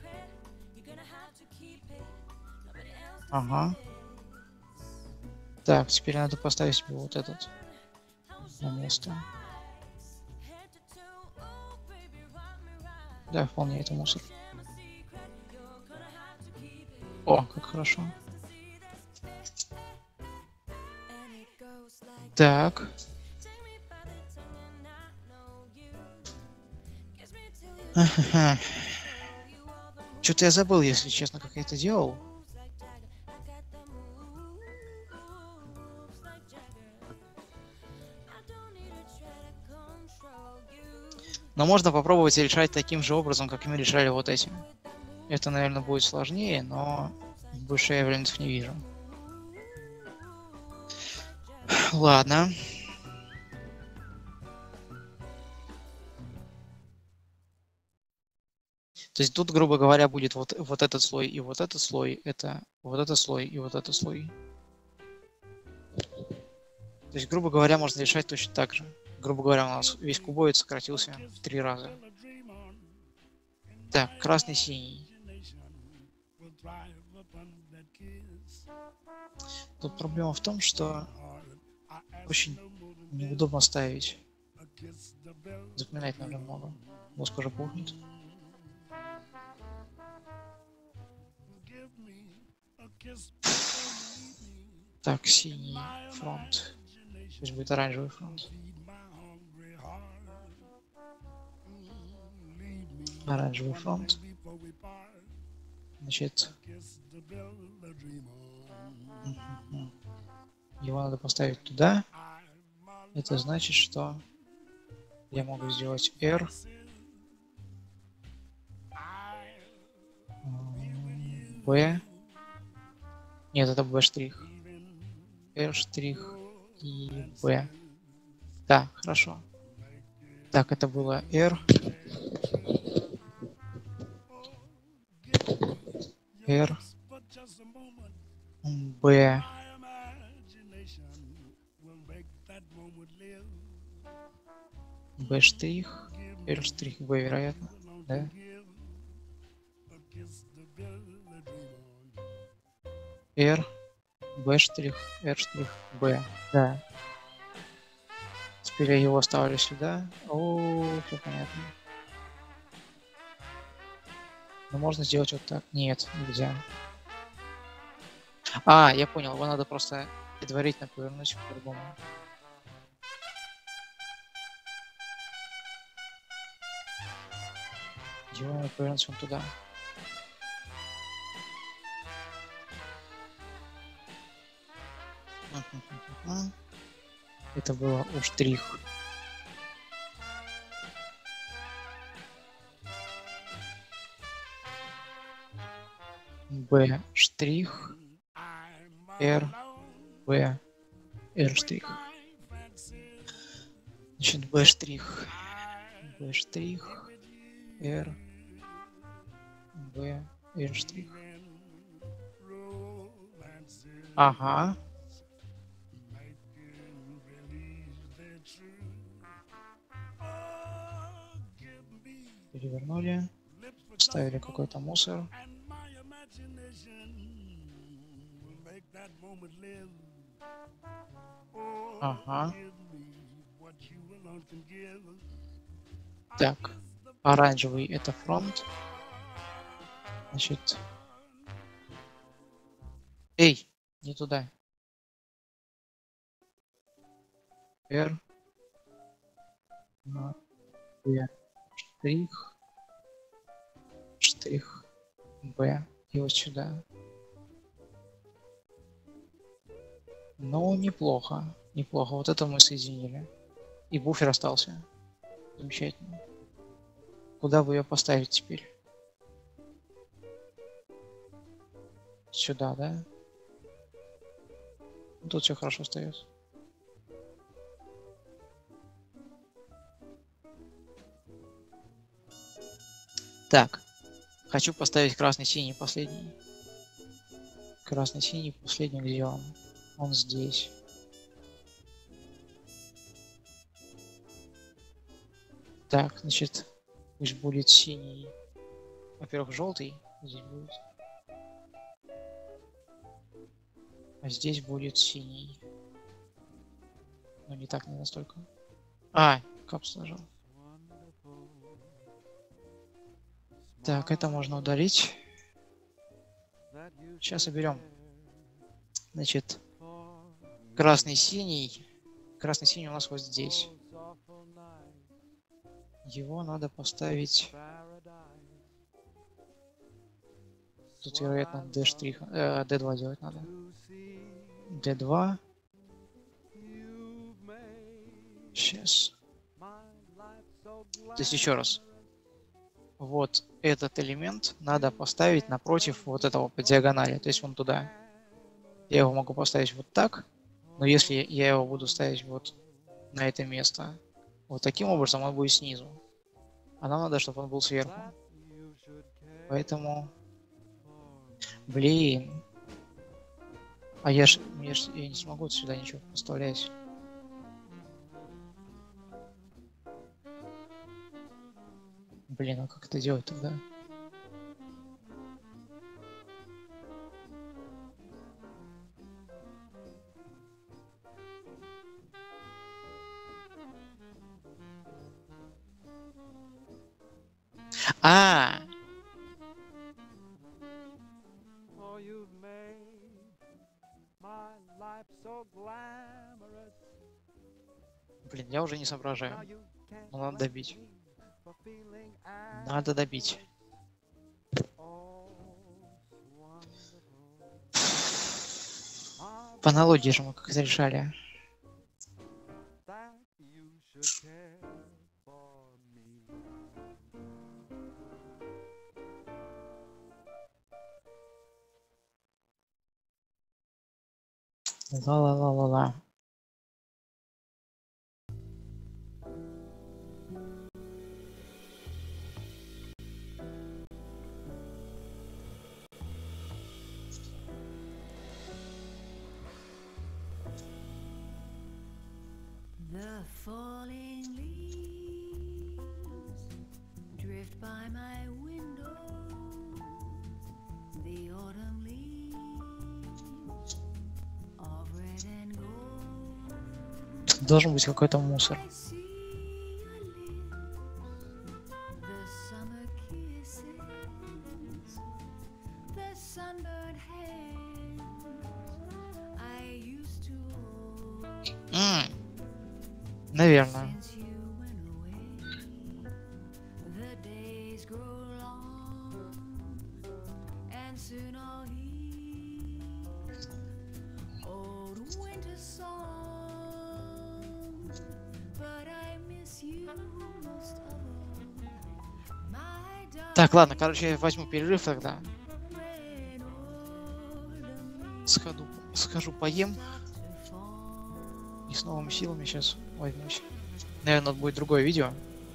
Ага. Так, теперь надо поставить себе вот этот на место. Да, вполне это мусор. О, как хорошо. Так. Что-то я забыл, если честно, как я это делал. Но можно попробовать решать таким же образом, как мы решали вот этим. Это, наверное, будет сложнее, но Больше я вариантов не вижу. Ладно. То есть тут, грубо говоря, будет вот, вот этот слой и вот этот слой, это вот этот слой и вот этот слой. То есть, грубо говоря, можно решать точно так же. Грубо говоря, у нас весь кубоид сократился в три раза. Так, красный-синий. Тут проблема в том, что очень неудобно ставить. Запоминать надо много. Мозг уже пухнет. Так, синий фронт. Пусть будет оранжевый фронт. Оранжевый фронт. Значит, его надо поставить туда. Это значит, что я могу сделать R. B. Нет, это B штрих. R штрих и B. Да, хорошо. Так, это было R. R. B. B штрих. R штрих B, вероятно. Да? R. B штрих. R штрих B. Да. Теперь я его ставлю сюда. О, все понятно. Но можно сделать вот так. Нет, нельзя. А, я понял. Его надо просто предварительно повернуть по-другому. Его надо повернуть вон туда. Это было у штрих. B штрих. R. B. R штрих. Значит, B штрих. B штрих. R. B. R штрих. Ага. Перевернули. Ставили какой-то мусор. Ага. Так. Оранжевый это фронт. Значит. Эй, не туда. R. B. Штрих. Штрих. B. И вот сюда. Ну, неплохо. Неплохо. Вот это мы соединили. И буфер остался. Замечательно. Куда бы ее поставить теперь? Сюда, да? Тут все хорошо остается. Так. Хочу поставить красный-синий последний. Красный-синий последний, где он? Он здесь. Так, значит, пусть будет синий. Во-первых, желтый здесь будет. А здесь будет синий. Но не так, не настолько. А, капс нажал. Так, это можно удалить. Сейчас уберем. Значит, красный-синий. Красный-синий у нас вот здесь. Его надо поставить. Тут, вероятно, D штрих, э, D два делать надо. D два. Сейчас. То есть еще раз. Вот этот элемент надо поставить напротив вот этого по диагонали, то есть вон туда. Я его могу поставить вот так, но если я его буду ставить вот на это место, вот таким образом он будет снизу. А нам надо, чтобы он был сверху. Поэтому... Блин. А я ж, я ж я не смогу сюда ничего поставлять. Блин, а как это делать тогда? А, блин, я уже не соображаю. Ну, надо добить. Надо добить. По аналогии же мы как это решали. Ла-ла-ла-ла-ла. The falling leaves drift by my window. The autumn leaves of red and gold. Тут должен быть какой-то мусор. I see your lips, the summer kisses, the sunburned hands I used to hold. М, наверное. Since you went away, the days grow long, and soon I'll hear old winter song. But I miss you most of all, my darling. Так, ладно, короче, я возьму перерыв тогда. When autumn Сходу, схожу поем starts to fall. и с новыми силами сейчас возьмусь. Наверное, будет другое видео.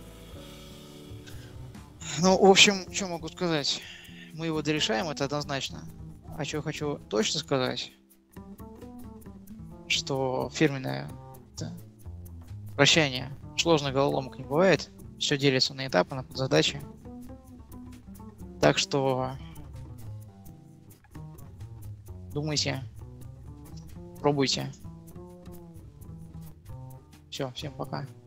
Ну, в общем, что могу сказать? Мы его дорешаем, это однозначно. А что хочу точно сказать, что фирменное это, прощание сложных головоломок не бывает. Все делится на этапы, на подзадачи. Так что думайте, пробуйте. Все, всем пока.